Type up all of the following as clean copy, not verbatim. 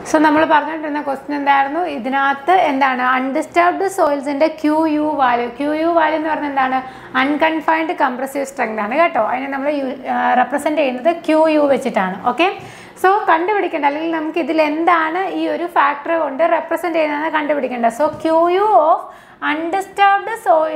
So നമ്മൾ പറഞ്ഞിട്ടുള്ള question എന്തായിരുന്നു? ഇതിനകത്ത് എന്താണ് അൺഡിസ്റ്റർബ്ഡ് സോയിൽസിന്റെ QU വാല്യൂ. QU വാല്യൂ എന്ന് പറഞ്ഞാൽ എന്താണ്? അൺകൺഫൈൻഡ് കംപ്രസീവ് സ്ട്രെങ്ത് ആണ് കേട്ടോ. അതിനെ നമ്മൾ റെപ്രസെന്റ് ചെയ്യുന്നത് QU വെച്ചിട്ടാണ്. ഓക്കെ, സോ കണ്ടുപിടിക്കേണ്ട, അല്ലെങ്കിൽ നമുക്ക് ഇതിൽ എന്താണ് ഈ ഒരു ഫാക്ടർ കൊണ്ട് റെപ്രസെന്റ് ചെയ്യുന്നതെന്ന് കണ്ടുപിടിക്കേണ്ട. So QU of undisturbed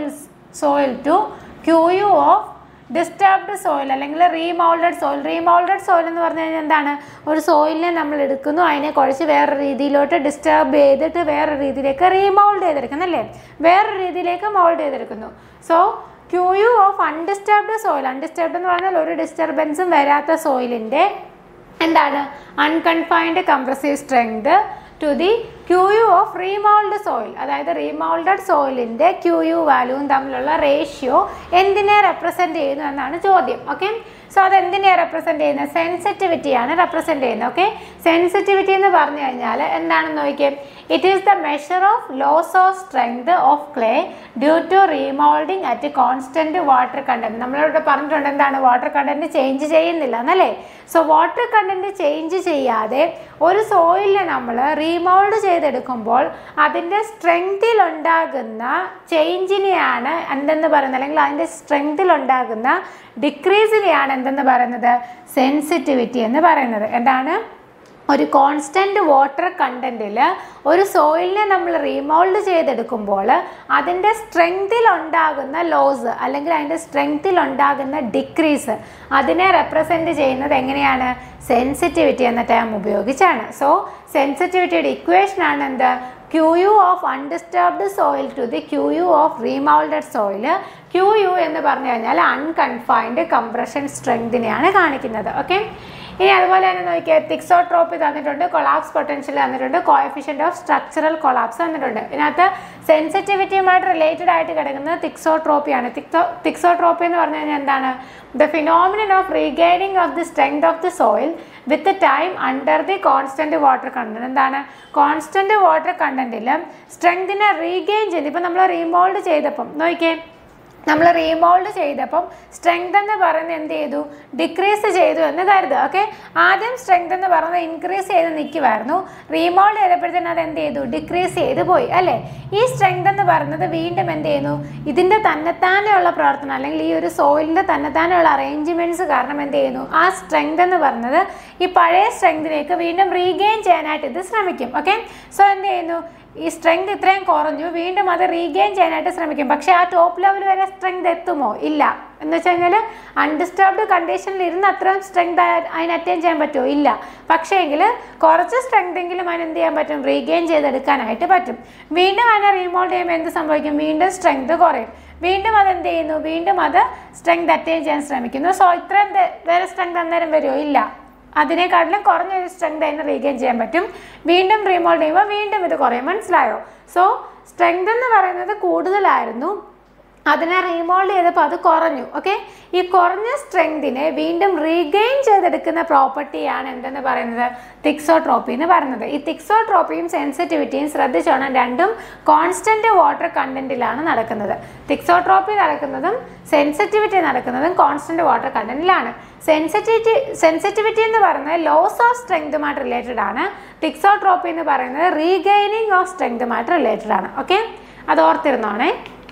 soil to QU of disturbed soil അല്ലെങ്കിൽ റീമൗൾഡഡ് സോയിൽ. റീമൗൾഡഡ് സോയിൽ എന്ന് പറഞ്ഞു കഴിഞ്ഞാൽ എന്താണ്? ഒരു സോയിലിനെ നമ്മൾ എടുക്കുന്നു, അതിനെ കുഴച്ച് വേറൊരു രീതിയിലോട്ട് ഡിസ്റ്റർബ് ചെയ്തിട്ട് വേറൊരു രീതിയിലേക്ക് റീമൗൾഡ് ചെയ്തെടുക്കുന്നു അല്ലേ, വേറൊരു രീതിയിലേക്ക് മൗൾഡ് ചെയ്തെടുക്കുന്നു. So QU of undisturbed soil, undisturbed എന്ന് പറഞ്ഞാൽ ഒരു ഡിസ്റ്റർബൻസും വരാത്ത സോയിലിൻ്റെ എന്താണ് unconfined compressive strength to the QU of remould soil. അതായത് റീമൗൾഡഡ് സോയിലിൻ്റെ QU വാല്യൂവും തമ്മിലുള്ള റേഷ്യോ എന്തിനെ റെപ്രസെൻറ്റ് ചെയ്യുന്നു എന്നാണ് ചോദ്യം. ഓക്കെ, സോ അതെന്തിനെയാണ് റെപ്രസെൻറ്റ് ചെയ്യുന്നത്? സെൻസിറ്റിവിറ്റിയാണ് റെപ്രസെൻറ്റ് ചെയ്യുന്നത്. ഓക്കെ, സെൻസിറ്റിവിറ്റി എന്ന് പറഞ്ഞു കഴിഞ്ഞാൽ എന്താണെന്ന് നോക്കിയാൽ it is the measure of loss of strength of clay due to remoulding at constant water content. നമ്മളിവിടെ പറഞ്ഞിട്ടുണ്ട് എന്താണ് വാട്ടർ കണ്ടന്റ് ചേഞ്ച് ചെയ്യുന്നില്ല എന്നല്ലേ. സോ വാട്ടർ കണ്ടന്റ് ചേഞ്ച് ചെയ്യാതെ ഒരു സോയിലിനെ നമ്മൾ റീമോൾഡ് ചെയ്തെടുക്കുമ്പോൾ അതിൻ്റെ സ്ട്രെങ്തിലുണ്ടാകുന്ന ചേഞ്ചിനെയാണ് എന്തെന്ന് പറയുന്നത്, അല്ലെങ്കിൽ അതിൻ്റെ സ്ട്രെങ്തിലുണ്ടാകുന്ന ഡിക്രീസിനെയാണ് എന്തെന്ന് പറയുന്നത്? സെൻസിറ്റിവിറ്റി എന്ന് പറയുന്നത്. എന്താണ്? ഒരു കോൺസ്റ്റൻറ്റ് വാട്ടർ കണ്ടൻറ്റിൽ ഒരു സോയിലിനെ നമ്മൾ റീമോൾഡ് ചെയ്തെടുക്കുമ്പോൾ അതിൻ്റെ സ്ട്രെങ്തിലുണ്ടാകുന്ന ലോസ് അല്ലെങ്കിൽ അതിൻ്റെ സ്ട്രെങ്തിലുണ്ടാകുന്ന ഡിക്രീസ് അതിനെ റെപ്രസെൻറ്റ് ചെയ്യുന്നത് എങ്ങനെയാണ്? സെൻസിറ്റിവിറ്റി എന്ന ടേം ഉപയോഗിച്ചാണ്. സോ സെൻസിറ്റിവിറ്റിയുടെ ഇക്വേഷനാണ് എന്ത്? QU of undisturbed soil to the QU of remoulded soil. QU എന്ന് പറഞ്ഞു കഴിഞ്ഞാൽ അൺകൺഫൈൻഡ് കംപ്രഷൻ സ്ട്രെങ്തിനെയാണ് കാണിക്കുന്നത്. ഓക്കെ, ഇനി അതുപോലെ തന്നെ നോക്കിയാൽ തിക്സോട്രോപ്പി തന്നിട്ടുണ്ട്, കൊളാപ്സ് പൊട്ടൻഷ്യൽ തന്നിട്ടുണ്ട്, കോഎഫിഷ്യന്റ് ഓഫ് സ്ട്രക്ചറൽ കൊളാപ്സ് തന്നിട്ടുണ്ട്. ഇതിനകത്ത് സെൻസിറ്റിവിറ്റിയുമായിട്ട് റിലേറ്റഡ് ആയിട്ട് കിടക്കുന്നത് തിക്സോട്രോപ്പിയാണ്. തിക്സോട്രോപ്പി എന്ന് പറഞ്ഞു കഴിഞ്ഞാൽ എന്താണ്? The phenomenon of regaining of the strength of the soil with time under the constant water content. എന്താണ്? കോൺസ്റ്റന്റ് വാട്ടർ കണ്ടന്റിൽ സ്ട്രെങ്തിനെ റീഗെയിൻ ചെയ്ത്, ഇപ്പം നമ്മൾ റീമോൾഡ് ചെയ്തപ്പം നോക്കിയേ, നമ്മൾ റീമോൾഡ് ചെയ്തപ്പം സ്ട്രെങ്ത് എന്ന് പറയുന്നത് എന്ത് ചെയ്തു? ഡിക്രീസ് ചെയ്തു എന്ന് കരുതുക. ഓക്കെ, ആദ്യം സ്ട്രെങ്ത് എന്ന് പറയുന്നത് ഇൻക്രീസ് ചെയ്ത് നിൽക്കുമായിരുന്നു, റീമോൾഡ് ചെയ്തപ്പോഴത്തേനും അത് എന്ത് ചെയ്തു? ഡിക്രീസ് ചെയ്ത് പോയി അല്ലേ. ഈ സ്ട്രെങ്ത് എന്ന് പറയുന്നത് വീണ്ടും എന്ത് ചെയ്യുന്നു? ഇതിൻ്റെ തന്നെത്താനെയുള്ള പ്രവർത്തനം അല്ലെങ്കിൽ ഈ ഒരു സോയിലിൻ്റെ തന്നെത്താനെയുള്ള അറേഞ്ച്മെൻറ്റ്സ് കാരണം എന്ത് ചെയ്യുന്നു? ആ സ്ട്രെങ്ത് എന്ന് പറയുന്നത് ഈ പഴയ സ്ട്രെങ്തിലേക്ക് വീണ്ടും റീഗെയിൻ ചെയ്യാനായിട്ട് ഇത് ശ്രമിക്കും. ഓക്കെ, സോ എന്ത് ചെയ്യുന്നു? ഈ സ്ട്രെങ്ത് ഇത്രയും കുറഞ്ഞു, വീണ്ടും അത് റീഗെയിൻ ചെയ്യാനായിട്ട് ശ്രമിക്കും. പക്ഷേ ആ ടോപ്പ് ലെവൽ വരെ സ്ട്രെങ്ത് എത്തുമോ? ഇല്ല. എന്ന് വെച്ച് കഴിഞ്ഞാൽ അൺഡിസ്റ്റർബ്ഡ് കണ്ടീഷനിൽ ഇരുന്ന് അത്രയും സ്ട്രെങ്ത് അതിന് അറ്റൈൻ ചെയ്യാൻ പറ്റുമോ? ഇല്ല. പക്ഷേ എങ്കിൽ കുറച്ച് സ്ട്രെങ്ത് എങ്കിലും അതിന് എന്ത് ചെയ്യാൻ പറ്റും? റീഗെയിൻ ചെയ്തെടുക്കാനായിട്ട് പറ്റും. വീണ്ടും അതിനെ റീമോൾഡ് ചെയ്യുമ്പോൾ എന്ത് സംഭവിക്കും? വീണ്ടും സ്ട്രെങ്ത് കുറയും. വീണ്ടും അതെന്ത് ചെയ്യുന്നു? വീണ്ടും അത് സ്ട്രെങ്ത് അറ്റൈൻ ചെയ്യാൻ ശ്രമിക്കുന്നു. സോ ഇത്രയും വേറെ സ്ട്രെങ്ത് അന്നേരം വരുമോ? ഇല്ല. അതിനേക്കാട്ടിലും കുറഞ്ഞൊരു സ്ട്രെങ്ത് അതിന് റീഗെയിൻ ചെയ്യാൻ പറ്റും. വീണ്ടും റീമോൾഡ് ചെയ്യുമ്പോൾ വീണ്ടും ഇത് കുറയും. മനസ്സിലായോ? സോ സ്ട്രെങ്ത് എന്ന് പറയുന്നത് കൂടുതലായിരുന്നു, അതിനെ റീമോൾഡ് ചെയ്തപ്പോൾ അത് കുറഞ്ഞു. ഓക്കെ, ഈ കുറഞ്ഞ സ്ട്രെങ്തിനെ വീണ്ടും റീഗെയിൻ ചെയ്തെടുക്കുന്ന പ്രോപ്പർട്ടിയാണ് എന്തെന്ന് പറയുന്നത്? തിക്സോട്രോപ്പി എന്ന് പറയുന്നത്. ഈ തിക്സോട്രോപ്പിയും സെൻസിറ്റിവിറ്റിയും ശ്രദ്ധിച്ചോണം, രണ്ടും കോൺസ്റ്റന്റ് വാട്ടർ കണ്ടന്റിലാണ് നടക്കുന്നത്. തിക്സോട്രോപ്പി നടക്കുന്നതും സെൻസിറ്റിവിറ്റി നടക്കുന്നതും കോൺസ്റ്റന്റ് വാട്ടർ കണ്ടന്റിലാണ്. സെൻസിറ്റിവിറ്റി എന്ന് പറയുന്നത് ലോസ് ഓഫ് സ്ട്രെങ്തുമായിട്ട് റിലേറ്റഡ് ആണ്. തിക്സോട്രോപ്പി എന്ന് പറയുന്നത് റീഗെയിനിങ് ഓഫ് സ്ട്രെങ്തുമായിട്ട് റിലേറ്റഡ് ആണ്. ഓക്കെ, അത് ഓർത്തിരുന്നോണേ.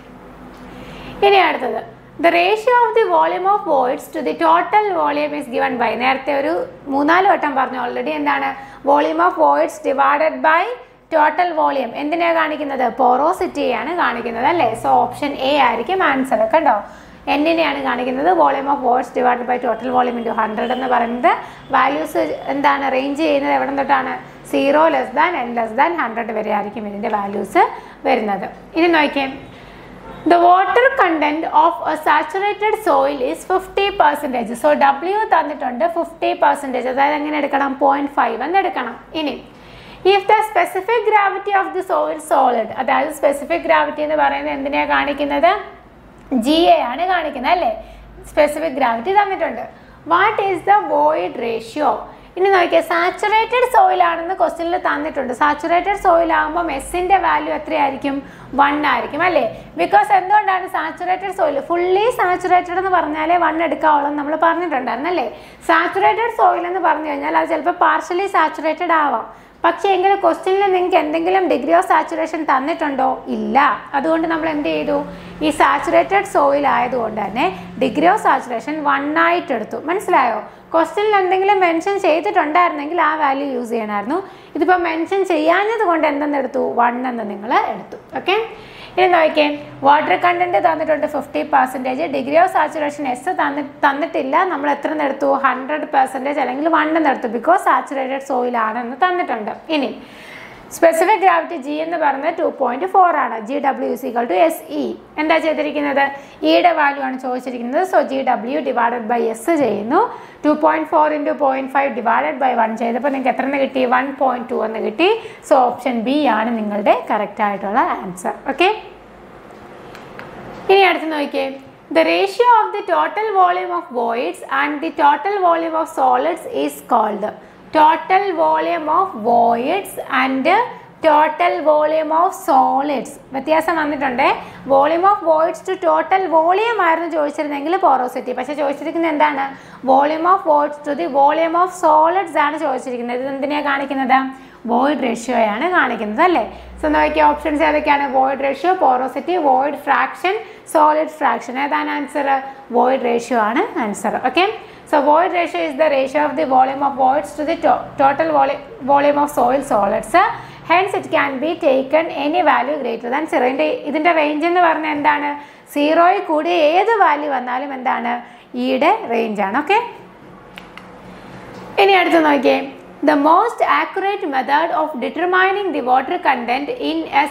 ഇനി അടുത്തത്, the ratio of the volume of voids to the total volume is given by. നേരത്തെ ഒരു 3-4 വട്ടം പറഞ്ഞു ഓൾറെഡി. എന്താണ്? Volume of voids divided by total volume. എന്തിനാണ് കാണിക്കുന്നത്? പോറോസിറ്റിയാണ് കാണിക്കുന്നത് അല്ലേ. സോ ഓപ്ഷൻ എ ആയിരിക്കും ആൻസർ. കണ്ടോ, എന്നിനെയാണ് കാണിക്കുന്നത്. Volume of voids divided by total volume into 100 എന്ന് പറയുന്നത്. വാല്യൂസ് എന്താണ്? റേഞ്ച് ചെയ്യുന്നത് എവിടെ തൊട്ടാണ്? 0 less than n less than 100 വരെ ആയിരിക്കും ഇതിൻ്റെ വാല്യൂസ് വരുന്നത്. ഇനി നോക്കിയേ, the water content of a saturated soil is 50%. So W തന്നിട്ടുണ്ട് 50%. അതായത് എങ്ങനെ എടുക്കണം? 0.5 എന്ന് എടുക്കണം. ഇനി if the specific gravity of the soil solid, അതായത് സ്പെസിഫിക് ഗ്രാവിറ്റി എന്ന് പറയുന്നത് എന്തിനെയാണ് കാണിക്കുന്നത്? GA ആണ് കാണിക്കുന്നത് അല്ലേ. സ്പെസിഫിക് ഗ്രാവിറ്റി തന്നിട്ടുണ്ട്. What is the void ratio? ഇനി നോക്കിയാൽ സാച്ചുറേറ്റഡ് സോയിൽ ആണെന്ന് ക്വസ്റ്റ്യനിൽ തന്നിട്ടുണ്ട്. സാച്ചുറേറ്റഡ് സോയിൽ ആകുമ്പോൾ എസിൻ്റെ വാല്യൂ എത്രയായിരിക്കും? 1 ആയിരിക്കും അല്ലേ. ബിക്കോസ് എന്തുകൊണ്ടാണ് സാച്ചുറേറ്റഡ് സോയിൽ? ഫുള്ളി സാച്ചുറേറ്റഡ് എന്ന് പറഞ്ഞാലേ 1 എടുക്കാവുള്ളൂ നമ്മൾ പറഞ്ഞിട്ടുണ്ടായിരുന്നല്ലേ. സാച്ചുറേറ്റഡ് സോയിൽ എന്ന് പറഞ്ഞു കഴിഞ്ഞാൽ അത് ചിലപ്പോൾ പാർഷ്യലി സാച്ചുറേറ്റഡ് ആവാം. പക്ഷേ എങ്കിൽ ക്വസ്റ്റ്യനിൽ നിങ്ങൾക്ക് എന്തെങ്കിലും ഡിഗ്രി ഓഫ് സാച്ചുറേഷൻ തന്നിട്ടുണ്ടോ? ഇല്ല. അതുകൊണ്ട് നമ്മൾ എന്ത് ചെയ്തു? ഈ സാച്ചുറേറ്റഡ് സോയിൽ ആയതുകൊണ്ട് തന്നെ ഡിഗ്രി ഓഫ് സാച്ചുറേഷൻ 1 ആയിട്ട് എടുത്തു. മനസ്സിലായോ? ക്വസ്റ്റ്യനിൽ എന്തെങ്കിലും മെൻഷൻ ചെയ്തിട്ടുണ്ടായിരുന്നെങ്കിൽ ആ വാല്യൂ യൂസ് ചെയ്യണമായിരുന്നു. ഇതിപ്പോൾ മെൻഷൻ ചെയ്യാഞ്ഞത് കൊണ്ട് എന്തെന്നെടുത്തു? 1 എന്ന് നിങ്ങൾ എടുത്തു. ഓക്കെ, ഇനി നോക്കിയേ, വാട്ടർ കണ്ടന്റ് തന്നിട്ടുണ്ട് 50%, ഡിഗ്രി ഓഫ് സാച്ചുറേഷൻ എസ് തന്നിട്ടില്ല. നമ്മൾ എത്ര എടുത്തു? 100% അല്ലെങ്കിൽ 1 എന്നെടുത്തു, ബിക്കോസ് സാച്ചുറേറ്റഡ് സോയിൽ ആണെന്ന് തന്നിട്ടുണ്ട്. ഇനി സ്പെസിഫിക് ഗ്രാവിറ്റി ജി എന്ന് പറയുന്നത് 2.4 ആണ്. GW=SE. എന്താ ചെയ്തിരിക്കുന്നത്? ഇയുടെ വാല്യൂ ആണ് ചോദിച്ചിരിക്കുന്നത്. സോ GW/S ചെയ്യുന്നു. 2.4 × 0.5/1 ചെയ്തപ്പോൾ നിങ്ങൾക്ക് എത്ര കിട്ടി? 1.2 എന്ന് കിട്ടി. സോ ഓപ്ഷൻ ബി ആണ് നിങ്ങളുടെ കറക്റ്റ് ആയിട്ടുള്ള ആൻസർ. ഓക്കെ, ഇനി അടുത്ത് നോക്കിയേ, the ratio of the total volume of voids and the total volume of solids is called total volume of voids and total volume of solids. വ്യത്യാസം വന്നിട്ടുണ്ട്. Volume of voids to total volume ആയിരുന്നു ചോദിച്ചിരുന്നെങ്കിൽ porosity. പക്ഷേ ചോദിച്ചിരിക്കുന്നത് എന്താണ്? Volume of voids to the volume of solids ആണ് ചോദിച്ചിരിക്കുന്നത്. ഇത് എന്തിനാണ് കാണിക്കുന്നത്? വോയിഡ് റേഷ്യോയാണ് കാണിക്കുന്നത് അല്ലേ? സോ നോക്കിയ ഓപ്ഷൻസ് ഏതൊക്കെയാണ്? Void ratio, porosity, void fraction, solid fraction. ഏതാണ് ആൻസർ? വോയിഡ് റേഷ്യോ ആണ് answer. Okay, so void ratio is the ratio of the volume of voids to the total volume of soil solids. Hence it can be taken any value greater than 0. ഇതിന്റെ range എന്ന് പറഞ്ഞാൽ എന്താണ്? 0ൽ കൂടി ഏത് value വന്നാലും എന്താണ്? ഈയുടെ range ആണ്. ഓക്കെ, ഇനി അടുത്ത് നോക്കിയേ, the most accurate method of determining the water content in a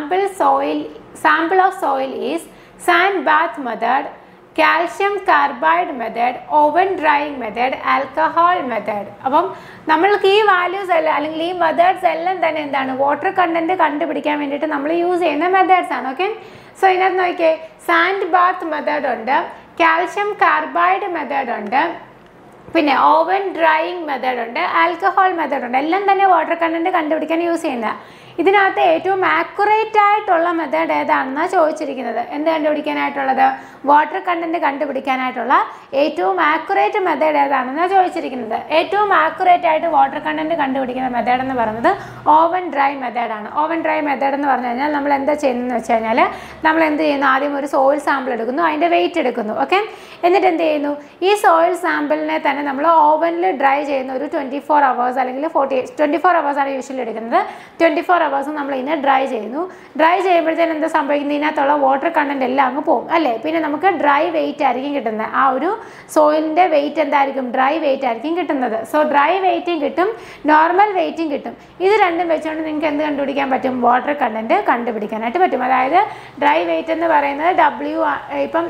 sample of soil is sand bath method, calcium carbide method, oven drying method, alcohol method. അപ്പം നമ്മൾക്ക് ഈ വാല്യൂസ് എല്ലാം അല്ലെങ്കിൽ ഈ മെത്തേഡ്സ് എല്ലാം തന്നെ എന്താണ്? വാട്ടർ കണ്ടന്റ് കണ്ടുപിടിക്കാൻ വേണ്ടിയിട്ട് നമ്മൾ യൂസ് ചെയ്യുന്ന മെത്തേഡ്സ് ആണ്. ഓക്കെ, സോ ഇതിനകത്ത് നോക്കിയേ, സാൻഡ് ബാത്ത് മെത്തേഡ് ഉണ്ട്, കാൽഷ്യം കാർബൈഡ് മെത്തേഡ് ഉണ്ട്, പിന്നെ ഓവൻ ഡ്രൈയിങ് മെത്തേഡ് ഉണ്ട്, ആൽക്കഹോൾ മെത്തേഡ് ഉണ്ട്. എല്ലാം തന്നെ വാട്ടർ കണ്ടന്റ് കണ്ടുപിടിക്കാൻ യൂസ് ചെയ്യുന്നത്. ഇതിനകത്ത് ഏറ്റവും ആക്യുറേറ്റ് ആയിട്ടുള്ള മെത്തേഡ് ഏതാണെന്നാണ് ചോദിച്ചിരിക്കുന്നത്. എന്ത് കണ്ടുപിടിക്കാനായിട്ടുള്ളത്? വാട്ടർ കണ്ടന്റ് കണ്ടുപിടിക്കാനായിട്ടുള്ള ഏറ്റവും ആക്യുറേറ്റ് മെത്തേഡ് ഏതാണെന്നാണ് ചോദിച്ചിരിക്കുന്നത്. ഏറ്റവും ആക്യുറേറ്റ് ആയിട്ട് വാട്ടർ കണ്ടന്റ് കണ്ടുപിടിക്കുന്ന മെത്തേഡ് എന്ന് പറയുന്നത് ഓവൻ ഡ്രൈ മെത്തേഡാണ്. ഓവൻ ഡ്രൈ മെത്തേഡ് എന്ന് പറഞ്ഞു കഴിഞ്ഞാൽ നമ്മൾ എന്താ ചെയ്യുന്നതെന്ന് വെച്ച് കഴിഞ്ഞാൽ നമ്മൾ എന്ത് ചെയ്യുന്നു? ആദ്യം ഒരു സോയിൽ സാമ്പിൾ എടുക്കുന്നു, അതിൻ്റെ വെയിറ്റ് എടുക്കുന്നു. ഓക്കെ, എന്നിട്ട് എന്ത് ചെയ്യുന്നു? ഈ സോയിൽ സാമ്പിളിനെ തന്നെ നമ്മൾ ഓവനിൽ ഡ്രൈ ചെയ്യുന്ന ഒരു 24 hours അല്ലെങ്കിൽ 24 hours ആണ് യൂഷ്വലി എടുക്കുന്നത്. 24 hours നമ്മൾ ഇതിനെ ഡ്രൈ ചെയ്യുന്നു. ഡ്രൈ ചെയ്യുമ്പോഴത്തേനും എന്താ സംഭവിക്കുന്നത്? ഇതിനകത്തുള്ള വാട്ടർ കണ്ടന്റ് എല്ലാം അങ്ങ് പോകും അല്ലേ? പിന്നെ നമുക്ക് ഡ്രൈ വെയിറ്റ് ആയിരിക്കും കിട്ടുന്നത്. ആ ഒരു സോയിലിൻ്റെ വെയിറ്റ് എന്തായിരിക്കും? ഡ്രൈ വെയിറ്റ് ആയിരിക്കും കിട്ടുന്നത്. സോ ഡ്രൈ വെയിറ്റും കിട്ടും, നോർമൽ വെയിറ്റും കിട്ടും. ഇത് രണ്ടും വെച്ചുകൊണ്ട് നിങ്ങൾക്ക് എന്ത് കണ്ടുപിടിക്കാൻ പറ്റും? വാട്ടർ കണ്ടന്റ് കണ്ടുപിടിക്കാനായിട്ട് പറ്റും. അതായത് ഡ്രൈ വെയിറ്റ് എന്ന് പറയുന്നത് ഇപ്പം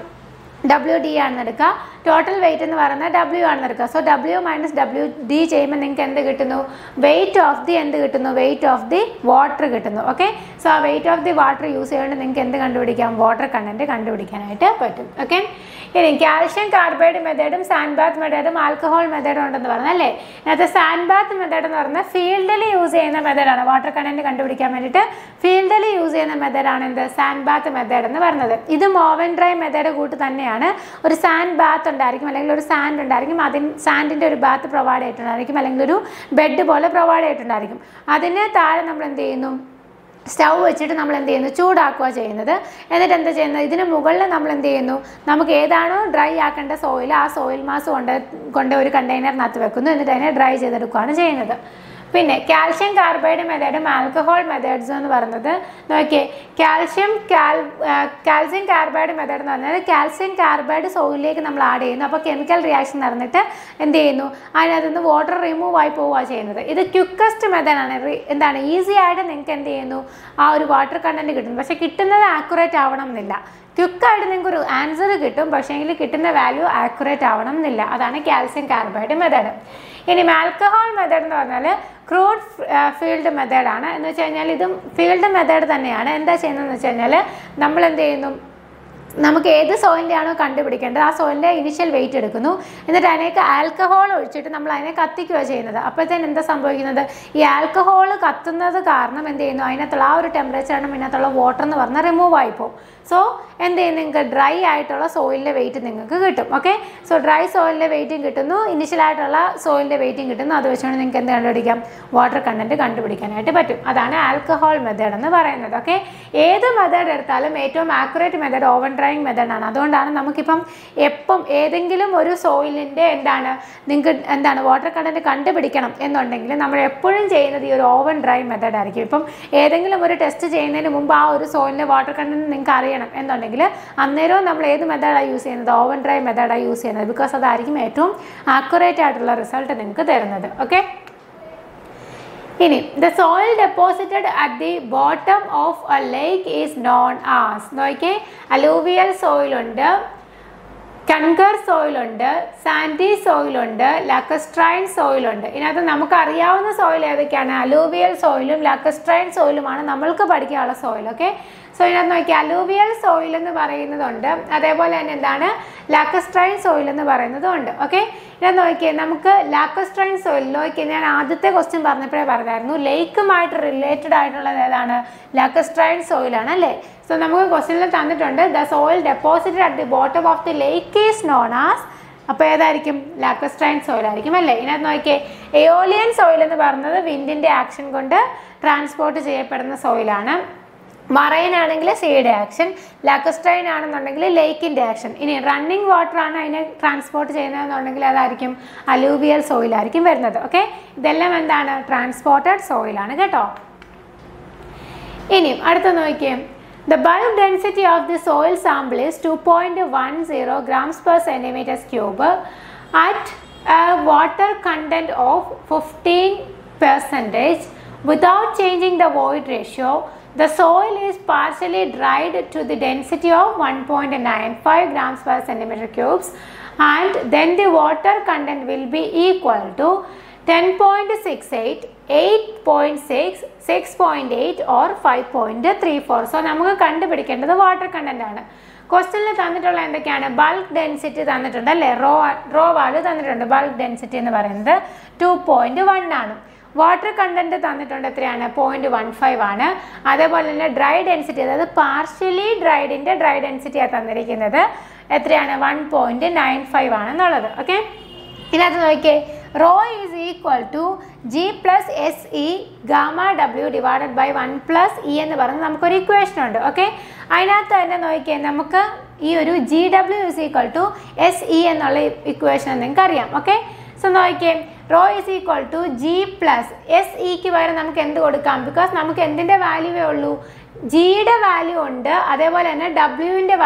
WD ആണെന്ന് എടുക്കുക, ടോട്ടൽ വെയിറ്റ് എന്ന് പറയുന്നത് W ആണെന്ന് എടുക്കുക. സോ W - WD ചെയ്യുമ്പോൾ നിങ്ങൾക്ക് എന്ത് കിട്ടുന്നു? വെയിറ്റ് ഓഫ് ദി എന്ത് കിട്ടുന്നു? വെയിറ്റ് ഓഫ് ദി വാട്ടർ കിട്ടുന്നു. ഓക്കെ, സോ ആ weight of the water use ചെയ്തുകൊണ്ട് നിങ്ങൾക്ക് എന്ത് കണ്ടുപിടിക്കാം? വാട്ടർ കണ്ടന്റ് കണ്ടുപിടിക്കാനായിട്ട് പറ്റും. ഓക്കെ, ഇനി കാൽഷ്യം കാർബൈഡ് മെത്തേഡും സാൻഡ് ബാത്ത് മെത്തേഡും ആൽക്കഹോൾ മെത്തേഡും ഉണ്ടെന്ന് പറഞ്ഞല്ലേ? അതിനകത്ത് സാൻഡ് ബാത്ത് മെത്തേഡ് എന്ന് പറഞ്ഞാൽ ഫീൽഡിൽ യൂസ് ചെയ്യുന്ന മെത്തേഡാണ്. വാട്ടർ കണ്ടന്റ് കണ്ടുപിടിക്കാൻ വേണ്ടിയിട്ട് ഫീൽഡിൽ യൂസ് ചെയ്യുന്ന മെത്തേഡാണ് എന്ത്? സാൻഡ് ബാത്ത് മെത്തേഡ് എന്ന് പറയുന്നത്. ഇതും ഓവൻ ഡ്രൈ മെത്തേഡ് കൂട്ട് തന്നെയാണ്. ഒരു സാൻഡ് ബാത്ത് ഉണ്ടായിരിക്കും, അല്ലെങ്കിൽ ഒരു സാൻഡ് ഉണ്ടായിരിക്കും, സാൻഡിൻ്റെ ഒരു ബാത്ത് പ്രൊവൈഡ് ചെയ്തിട്ടുണ്ടായിരിക്കും, അല്ലെങ്കിൽ ഒരു ബെഡ് പോലെ പ്രൊവൈഡ് ചെയ്തിട്ടുണ്ടായിരിക്കും. അതിന് താഴെ നമ്മൾ എന്ത് ചെയ്യുന്നു? സ്റ്റൗ വെച്ചിട്ട് നമ്മൾ എന്ത് ചെയ്യുന്നു? ചൂടാക്കുക ചെയ്യുന്നത്. എന്നിട്ട് എന്താ ചെയ്യുന്നത്? ഇതിന് മുകളിൽ നമ്മൾ എന്ത് ചെയ്യുന്നു? നമുക്ക് ഏതാണോ ഡ്രൈ ആക്കേണ്ട സോയിൽ, ആ സോയിൽ മാസ് കൊണ്ട് ഒരു കണ്ടെയ്നറിനകത്ത് വെക്കുന്നു. എന്നിട്ട് അതിനെ ഡ്രൈ ചെയ്തെടുക്കുകയാണ് ചെയ്യുന്നത്. പിന്നെ കാൽഷ്യം കാർബൈഡ് മെത്തേഡും ആൽക്കഹോൾ മെത്തേഡ്സും എന്ന് പറയുന്നത് നോക്കിയേ, കാൽഷ്യം കാർബൈഡ് മെത്തേഡ് എന്ന് പറഞ്ഞാൽ കാൽഷ്യം കാർബൈഡ് സോയിലേക്ക് നമ്മൾ ആഡ് ചെയ്യുന്നു. അപ്പോൾ കെമിക്കൽ റിയാക്ഷൻ നടന്നിട്ട് എന്ത് ചെയ്യുന്നു? അതിനകത്ത് നിന്ന് വാട്ടർ റിമൂവ് ആയി പോവുകയാണ് ചെയ്യുന്നത്. ഇത് ക്വിക്കസ്റ്റ് മെത്തേഡാണ്. എന്താണ്? ഈസി ആയിട്ട് നിങ്ങൾക്ക് എന്ത് ചെയ്യുന്നു? ആ ഒരു വാട്ടർ കണ്ടന്റ് കിട്ടുന്നു. പക്ഷേ കിട്ടുന്നത് ആക്യുറേറ്റ് ആവണം എന്നില്ല. ക്വിക്കായിട്ട് നിങ്ങൾക്ക് ഒരു ആൻസർ കിട്ടും, പക്ഷേ എങ്കിൽ കിട്ടുന്ന വാല്യൂ ആക്യുറേറ്റ് ആവണം എന്നില്ല. അതാണ് കാൽഷ്യം കാർബൈഡ് മെത്തേഡ്. ഇനി ആൽക്കഹോൾ മെത്തേഡ് എന്ന് പറഞ്ഞാൽ ക്രൂഡ് ഫീൽഡ് മെത്തേഡാണ്. എന്ന് വെച്ച് കഴിഞ്ഞാൽ ഇതും ഫീൽഡ് മെത്തേഡ് തന്നെയാണ്. എന്താ ചെയ്യുന്നതെന്ന് വെച്ച് കഴിഞ്ഞാൽ നമ്മൾ എന്ത് ചെയ്യുന്നു? നമുക്ക് ഏത് സോയിലിൻ്റെ ആണോ കണ്ടുപിടിക്കേണ്ടത് ആ സോയിലിൻ്റെ ഇനിഷ്യൽ വെയിറ്റ് എടുക്കുന്നു, എന്നിട്ട് അതിനേക്ക് ആൽക്കഹോൾ ഒഴിച്ചിട്ട് നമ്മൾ അതിനെ കത്തിക്കുകയാണ് ചെയ്യുന്നത്. അപ്പോഴത്തേന് എന്താ സംഭവിക്കുന്നത്, ഈ ആൽക്കഹോൾ കത്തുന്നത് കാരണം എന്ത് ചെയ്യുന്നു, അതിനകത്തുള്ള ആ ഒരു ടെമ്പറേച്ചറാണ് ഇതിനകത്തുള്ള വാട്ടർ എന്ന് പറഞ്ഞാൽ റിമൂവ് ആയിപ്പോവും. സോ എന്ത് ചെയ്യും, നിങ്ങൾക്ക് ഡ്രൈ ആയിട്ടുള്ള സോയിലിൻ്റെ വെയിറ്റ് നിങ്ങൾക്ക് കിട്ടും. ഓക്കെ, സോ ഡ്രൈ സോയിലിൻ്റെ വെയിറ്റും കിട്ടുന്നു, ഇനിഷ്യലായിട്ടുള്ള സോയിലിൻ്റെ വെയിറ്റും കിട്ടുന്നു. അത് വെച്ചുകൊണ്ട് നിങ്ങൾക്ക് എന്ത് കണ്ടുപിടിക്കാം, വാട്ടർ കണ്ടൻറ്റ് കണ്ടുപിടിക്കാനായിട്ട് പറ്റും. അതാണ് ആൽക്കഹോൾ മെത്തേഡ് എന്ന് പറയുന്നത്. ഓക്കെ, ഏത് മെത്തേഡ് എടുത്താലും ഏറ്റവും ആക്യുറേറ്റ് മെത്തേഡ് ഓവൻ ഡ്രൈയിങ് മെത്തേഡാണ്. അതുകൊണ്ടാണ് നമുക്കിപ്പം എപ്പം ഏതെങ്കിലും ഒരു സോയിലിൻ്റെ നിങ്ങൾക്ക് വാട്ടർ കണ്ടൻറ്റ് കണ്ടുപിടിക്കണം എന്നുണ്ടെങ്കിൽ നമ്മൾ എപ്പോഴും ചെയ്യുന്നത് ഈ ഒരു ഓവൻ ഡ്രൈ മെത്തേഡ് ആയിരിക്കും. ഇപ്പം ഏതെങ്കിലും ഒരു ടെസ്റ്റ് ചെയ്യുന്നതിന് മുമ്പ് ആ ഒരു സോയിലിൻ്റെ വാട്ടർ കണ്ടൻറ്റ് നിങ്ങൾക്ക് അറിയണം എന്നുണ്ടെങ്കിൽ അന്നേരവും നമ്മൾ ഏത് മെത്തേഡാണ് യൂസ് ചെയ്യുന്നത്, ഓവൻ ഡ്രൈ മെത്തേഡാണ് യൂസ് ചെയ്യുന്നത്. ബിക്കോസ് അതായിരിക്കും ഏറ്റവും ആക്യുറേറ്റ് ആയിട്ടുള്ള റിസൾട്ട് നിങ്ങൾക്ക് തരുന്നത്. ഓക്കെ, ഇനി the soil deposited at the bottom of a lake is known as. നോക്കിയേ, അലൂവിയൽ സോയിലുണ്ട്, കൺകർ സോയിലുണ്ട്, സാൻഡി സോയിലുണ്ട്, ലാക്കസ്ട്രൈൻ സോയിലുണ്ട്. ഇതിനകത്ത് നമുക്ക് അറിയാവുന്ന സോയിൽ ഏതൊക്കെയാണ്, അലൂവിയൽ സോയിലും ലാക്കസ്ട്രൈൻ സോയിലുമാണ് നമ്മൾക്ക് പഠിക്കാനുള്ള സോയിൽ. ഓക്കെ, സോ ഇതിനകത്ത് നോക്കിയാൽ അലൂവിയൽ സോയിൽ എന്ന് പറയുന്നതുണ്ട്, അതേപോലെ തന്നെ എന്താണ് ലാക്കസ്ട്രൈൻ സോയിൽ എന്ന് പറയുന്നതുണ്ട്. ഓക്കെ, ഇതിനകത്ത് നോക്കിയാൽ നമുക്ക് ലാക്കസ്ട്രൈൻ സോയിൽ നോക്കിയാൽ ഞാൻ ആദ്യത്തെ ക്വസ്റ്റ്യൻ പറഞ്ഞപ്പോഴേ പറഞ്ഞായിരുന്നു ലേക്കുമായിട്ട് റിലേറ്റഡ് ആയിട്ടുള്ളത് ഏതാണ്, ലാക്കസ്ട്രൈൻ സോയിലാണ് അല്ലേ. സോ നമുക്ക് ക്വസ്റ്റ്യനിൽ തന്നിട്ടുണ്ട് the soil deposited at the bottom of the lake is known as. അപ്പോൾ ഏതായിരിക്കും, ലാക്കസ്ട്രൈൻ സോയിൽ ആയിരിക്കും അല്ലേ. ഇതിനകത്ത് നോക്കിയേ, എയോലിയൻ സോയിൽ എന്ന് പറയുന്നത് വിൻഡിൻ്റെ ആക്ഷൻ കൊണ്ട് ട്രാൻസ്പോർട്ട് ചെയ്യപ്പെടുന്ന സോയിലാണ്. മറൈൻ ആണെങ്കിൽ സീയുടെ ആക്ഷൻ, ലാക്കസ്ട്രൈൻ ആണെന്നുണ്ടെങ്കിൽ ലേക്കിൻ്റെ ആക്ഷൻ. ഇനി റണ്ണിങ് വാട്ടർ ആണ് അതിനെ ട്രാൻസ്പോർട്ട് ചെയ്യുന്നതെന്നുണ്ടെങ്കിൽ അതായിരിക്കും അലൂവിയൽ സോയിലായിരിക്കും വരുന്നത്. ഓക്കെ, ഇതെല്ലാം എന്താണ്, ട്രാൻസ്പോർട്ടഡ് സോയിലാണ് കേട്ടോ. ഇനിയും അടുത്ത നോക്കിയേ, the bulk density of the soil sample is 2.10 grams per centimeter cube at a water content of 15%. Without changing the void ratio, the soil is partially dried to the density of 1.95 grams per centimeter cubes, and then the water content will be equal to 10.68, 8.6, 6.8 or 5.34. So നമുക്ക് കണ്ടുപിടിക്കേണ്ടത് water content ആണ്. ക്വസ്റ്റ്യനിൽ തന്നിട്ടുള്ള എന്തൊക്കെയാണ്, bulk density തന്നിട്ടുണ്ട് അല്ലേ, rho value തന്നിട്ടുണ്ട്. Bulk density എന്ന് പറയുന്നത് 2.1 ആണ്. വാട്ടർ കണ്ടന്റ് തന്നിട്ടുണ്ട് എത്രയാണ്, 0.15 ആണ്. അതേപോലെ തന്നെ ഡ്രൈ ഡെൻസിറ്റി, അതായത് പാർഷ്യലി ഡ്രൈഡിൻ്റെ ഡ്രൈ ഡെൻസിറ്റിയാണ് തന്നിരിക്കുന്നത് എത്രയാണ്, 1.95 ആണെന്നുള്ളത്. ഓക്കെ, ഇതിനകത്ത് നോക്കിയേ, rho is equal to G plus S E gamma W divided by 1 + E എന്ന് പറയുന്നത് നമുക്കൊരു ഇക്വേഷൻ ഉണ്ട്. ഓക്കെ, അതിനകത്ത് തന്നെ നോക്കിയാൽ നമുക്ക് ഈ ഒരു G W is equal to S E എന്നുള്ള ഇക്വേഷൻ നിങ്ങൾക്ക് അറിയാം. ഓക്കെ, സോ നോക്കിയേ, rho is equal to G plus S ഇക്ക് പകരം നമുക്ക് എന്ത് കൊടുക്കാം, ബിക്കോസ് നമുക്ക് എന്തിൻ്റെ വാല്യൂവേ ഉള്ളൂ, ജിയുടെ വാല്യൂ ഉണ്ട്, അതേപോലെ തന്നെ ഡബ്ല്യുവിൻ്റെ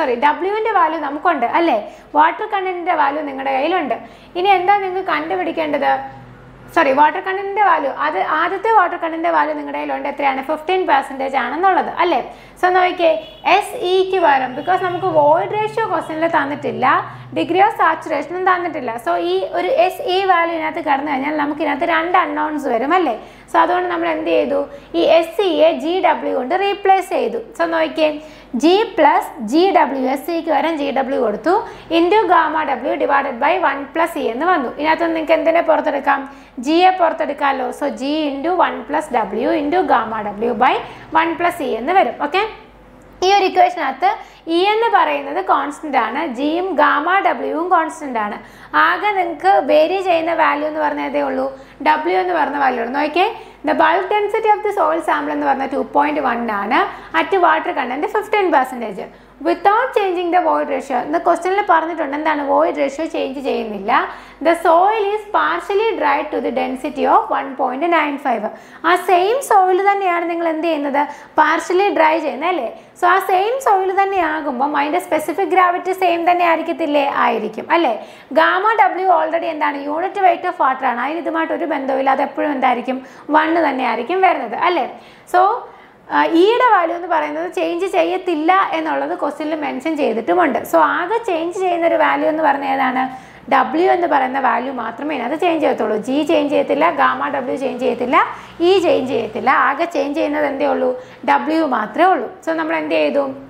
വാല്യൂ നമുക്കുണ്ട് അല്ലേ. വാട്ടർ കണ്ടന്റിൻ്റെ വാല്യൂ നിങ്ങളുടെ കയ്യിലുണ്ട്. ഇനി എന്താ നിങ്ങൾക്ക് കണ്ടുപിടിക്കേണ്ടത്, വാട്ടർ കണ്ടന്റിൻ്റെ വാല്യൂ, അത് ആദ്യത്തെ വാട്ടർ കണ്ടന്റിൻ്റെ വാല്യൂ നിങ്ങളുടെ കയ്യിലുണ്ട് എത്രയാണ്, 15% ആണെന്നുള്ളത് അല്ലേ. സോ നോക്കിയേ, എസ് ഇക്ക് പകരം, ബിക്കോസ് നമുക്ക് വോയിഡ് റേഷ്യോ ക്വസ്റ്റ്യനിൽ തന്നിട്ടില്ല, ഡിഗ്രി ഓഫ് സാച്ചുറേഷനും തന്നിട്ടില്ല. സോ ഈ ഒരു എസ് ഇ വാല്യൂ ഇതിനകത്ത് കടന്നു കഴിഞ്ഞാൽ നമുക്ക് ഇതിനകത്ത് 2 അൺനോൺസ് വരും അല്ലേ. സോ അതുകൊണ്ട് നമ്മൾ എന്ത് ചെയ്തു, ഈ എസ് ഇയെ ജി ഡബ്ല്യു കൊണ്ട് റീപ്ലേസ് ചെയ്തു. സോ നോക്കിയേ, G plus G W, S സിക്ക് വരം ജി ഡബ്ല്യു കൊടുത്തു, into gamma W divided by 1 + E എന്ന് വന്നു. ഇതിനകത്ത് നിങ്ങൾക്ക് എന്തിനെ പുറത്തെടുക്കാം, ജിയെ പുറത്തെടുക്കാമല്ലോ. So G into 1 + W into gamma W by 1 + E എന്ന് വരും. ഓക്കെ, ഈ ഒരു ഇക്വേഷനകത്ത് ഇ എന്ന് പറയുന്നത് കോൺസ്റ്റന്റ് ആണ്, ജിയും ഗാമ ഡബ്ല്യുവും കോൺസ്റ്റന്റ് ആണ്. ആകെ നിങ്ങൾക്ക് വേരി ചെയ്യുന്ന വാല്യൂ എന്ന് പറഞ്ഞതേ ഉള്ളൂ, ഡബ്ല്യു എന്ന് പറഞ്ഞ വാല്യൂ ഉള്ളൂ. നോക്കിയേ, the bulk density of the soil sample എന്ന് പറഞ്ഞാൽ 2.1 ആണ്, at water content 15%. Without changing the void ratio എന്ന് ക്വസ്റ്റ്യനിൽ പറഞ്ഞിട്ടുണ്ട്. എന്താണ്, വോയിഡ് റേഷ്യോ ചേഞ്ച് ചെയ്യുന്നില്ല. The soil is partially dried to the density of 1.95. ആ സെയിം സോയിൽ തന്നെയാണ് നിങ്ങൾ എന്ത് ചെയ്യുന്നത്, പാർഷ്യലി ഡ്രൈ ചെയ്യുന്നത് അല്ലേ. സോ ആ സെയിം സോയിൽ തന്നെ ആകുമ്പം അതിൻ്റെ സ്പെസിഫിക് ഗ്രാവിറ്റി സെയിം തന്നെ ആയിരിക്കത്തില്ലേ, ആയിരിക്കും അല്ലേ. ഗാമ ഡബ്ല്യു ഓൾറെഡി എന്താണ്, യൂണിറ്റ് വെയിറ്റ് ഓഫ് വാട്ടർ ആണ്, അതിന് ഇതുമായിട്ട് ഒരു ബന്ധമില്ല, അത് എപ്പോഴും എന്തായിരിക്കും 1 തന്നെ ആയിരിക്കും വരുന്നത് അല്ലേ. സോ ഇയുടെ വാല്യൂ എന്ന് പറയുന്നത് ചേഞ്ച് ചെയ്യത്തില്ല എന്നുള്ളത് ക്വസ്റ്റ്യനിൽ മെൻഷൻ ചെയ്തിട്ടുമുണ്ട്. സോ ആകെ ചേഞ്ച് ചെയ്യുന്ന ഒരു വാല്യൂ എന്ന് പറഞ്ഞാൽ ഏതാണ്, ഡബ്ല്യു എന്ന് പറയുന്ന വാല്യൂ മാത്രമേ ഇതിനകത്ത് ചേഞ്ച് ചെയ്യത്തുള്ളൂ. ജി ചേഞ്ച് ചെയ്യത്തില്ല, ഗാമ ഡബ്ല്യു ചേഞ്ച് ചെയ്യത്തില്ല, ഇ ചേഞ്ച് ചെയ്യത്തില്ല. ആകെ ചേഞ്ച് ചെയ്യുന്നത് എന്തേ ഉള്ളൂ, ഡബ്ല്യു മാത്രമേ ഉള്ളൂ. സോ നമ്മൾ എന്ത് ചെയ്തു,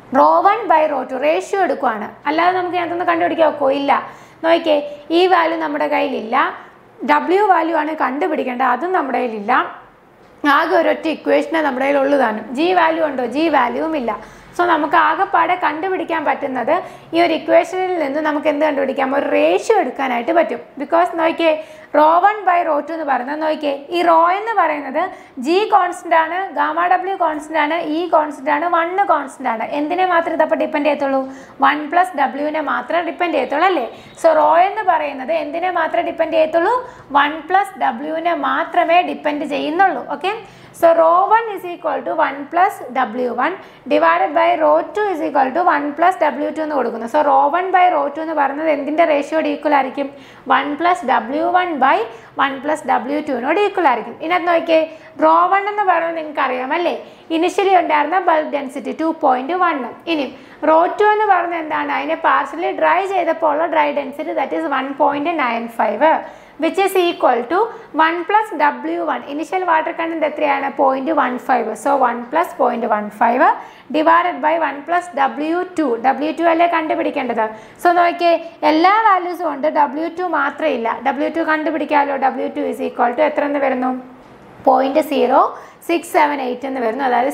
ρ1/ρ2 റേഷ്യോ എടുക്കുവാണ്. അല്ലാതെ നമുക്ക് അതിനകത്തൊന്ന് കണ്ടുപിടിക്കാൻ ഒക്കോ? ഇല്ല. നോക്കിയേ, ഈ വാല്യൂ നമ്മുടെ കയ്യിലില്ല. W വാല്യൂ ആണ് കണ്ടുപിടിക്കേണ്ടത്, അതും നമ്മുടെ കയ്യിലില്ല. ആകെ ഒരൊറ്റ ഇക്വേഷനെ നമ്മുടെ കയ്യിലുള്ളതാണ്. G വാല്യൂ ഉണ്ടോ? G വാല്യൂവും ഇല്ല. സോ നമുക്ക് ആകെപ്പാടെ കണ്ടുപിടിക്കാൻ പറ്റുന്നത് ഈ ഒരു ഇക്വേഷനിൽ നിന്ന് നമുക്ക് എന്ത് കണ്ടുപിടിക്കാം? ഒരു റേഷ്യോ എടുക്കാനായിട്ട് പറ്റും. ബിക്കോസ് നോക്കിയേ, ρ1/ρ2 എന്ന് പറയുന്നത്, നോക്കിയേ, ഈ റോ എന്ന് പറയുന്നത് G കോൺസ്റ്റന്റ് ആണ്, γW കോൺസ്റ്റന്റ് ആണ്, E കോൺസ്റ്റന്റ് ആണ്, 1 കോൺസ്റ്റന്റ് ആണ്. എന്തിനെ മാത്രമേ ഇതപ്പോൾ ഡിപ്പെൻഡ് ചെയ്യത്തുള്ളൂ? 1 + W മാത്രമേ ഡിപ്പെൻഡ് ചെയ്യത്തുള്ളൂ അല്ലേ? സോ റോ എന്ന് പറയുന്നത് എന്തിനെ മാത്രമേ ഡിപ്പെൻഡ് ചെയ്യത്തുള്ളൂ? 1 + W മാത്രമേ ഡിപ്പെൻഡ് ചെയ്യുന്നുള്ളൂ. Okay, so ρ1 is equal to 1 + W1 divided by ρ2 is equal to 1 + W2 എന്ന് കൊടുക്കുന്നു. സോ ρ1/ρ2 എന്ന് പറയുന്നത് എന്തിൻ്റെ റേഷ്യോട് ഈക്വൽ ആയിരിക്കും? 1 + W1/1 + W2നോട് ഈക്വൽ ആയിരിക്കും. ഇതിനകത്ത് നോക്കിയേ, ρ1 എന്ന് പറയുന്നത് നിങ്ങൾക്ക് അറിയാം അല്ലേ? ഇനിഷ്യലി ഉണ്ടായിരുന്ന ബൾബ് ഡെൻസിറ്റി 2.1. ഇനി ρ2 എന്ന് പറയുന്നത് എന്താണ്? അതിനെ പാർഷ്യലി ഡ്രൈ ചെയ്തപ്പോൾ ഉള്ള dry density, that is 1.95, which is equal to 1 + W1. Initial water content എത്രയാണ്? 0.15. So 1 + 0.15 divided by 1 + W2. W2 അല്ലേ കണ്ടുപിടിക്കേണ്ടത്. സോ നോക്കിയേ, എല്ലാ വാല്യൂസും ഉണ്ട്, W2 മാത്രമേ ഇല്ല. W2 കണ്ടുപിടിക്കാമല്ലോ. W2 is equal to എത്ര എന്ന് വരുന്നു? 0.0678 എന്ന് വരുന്നു. അതായത്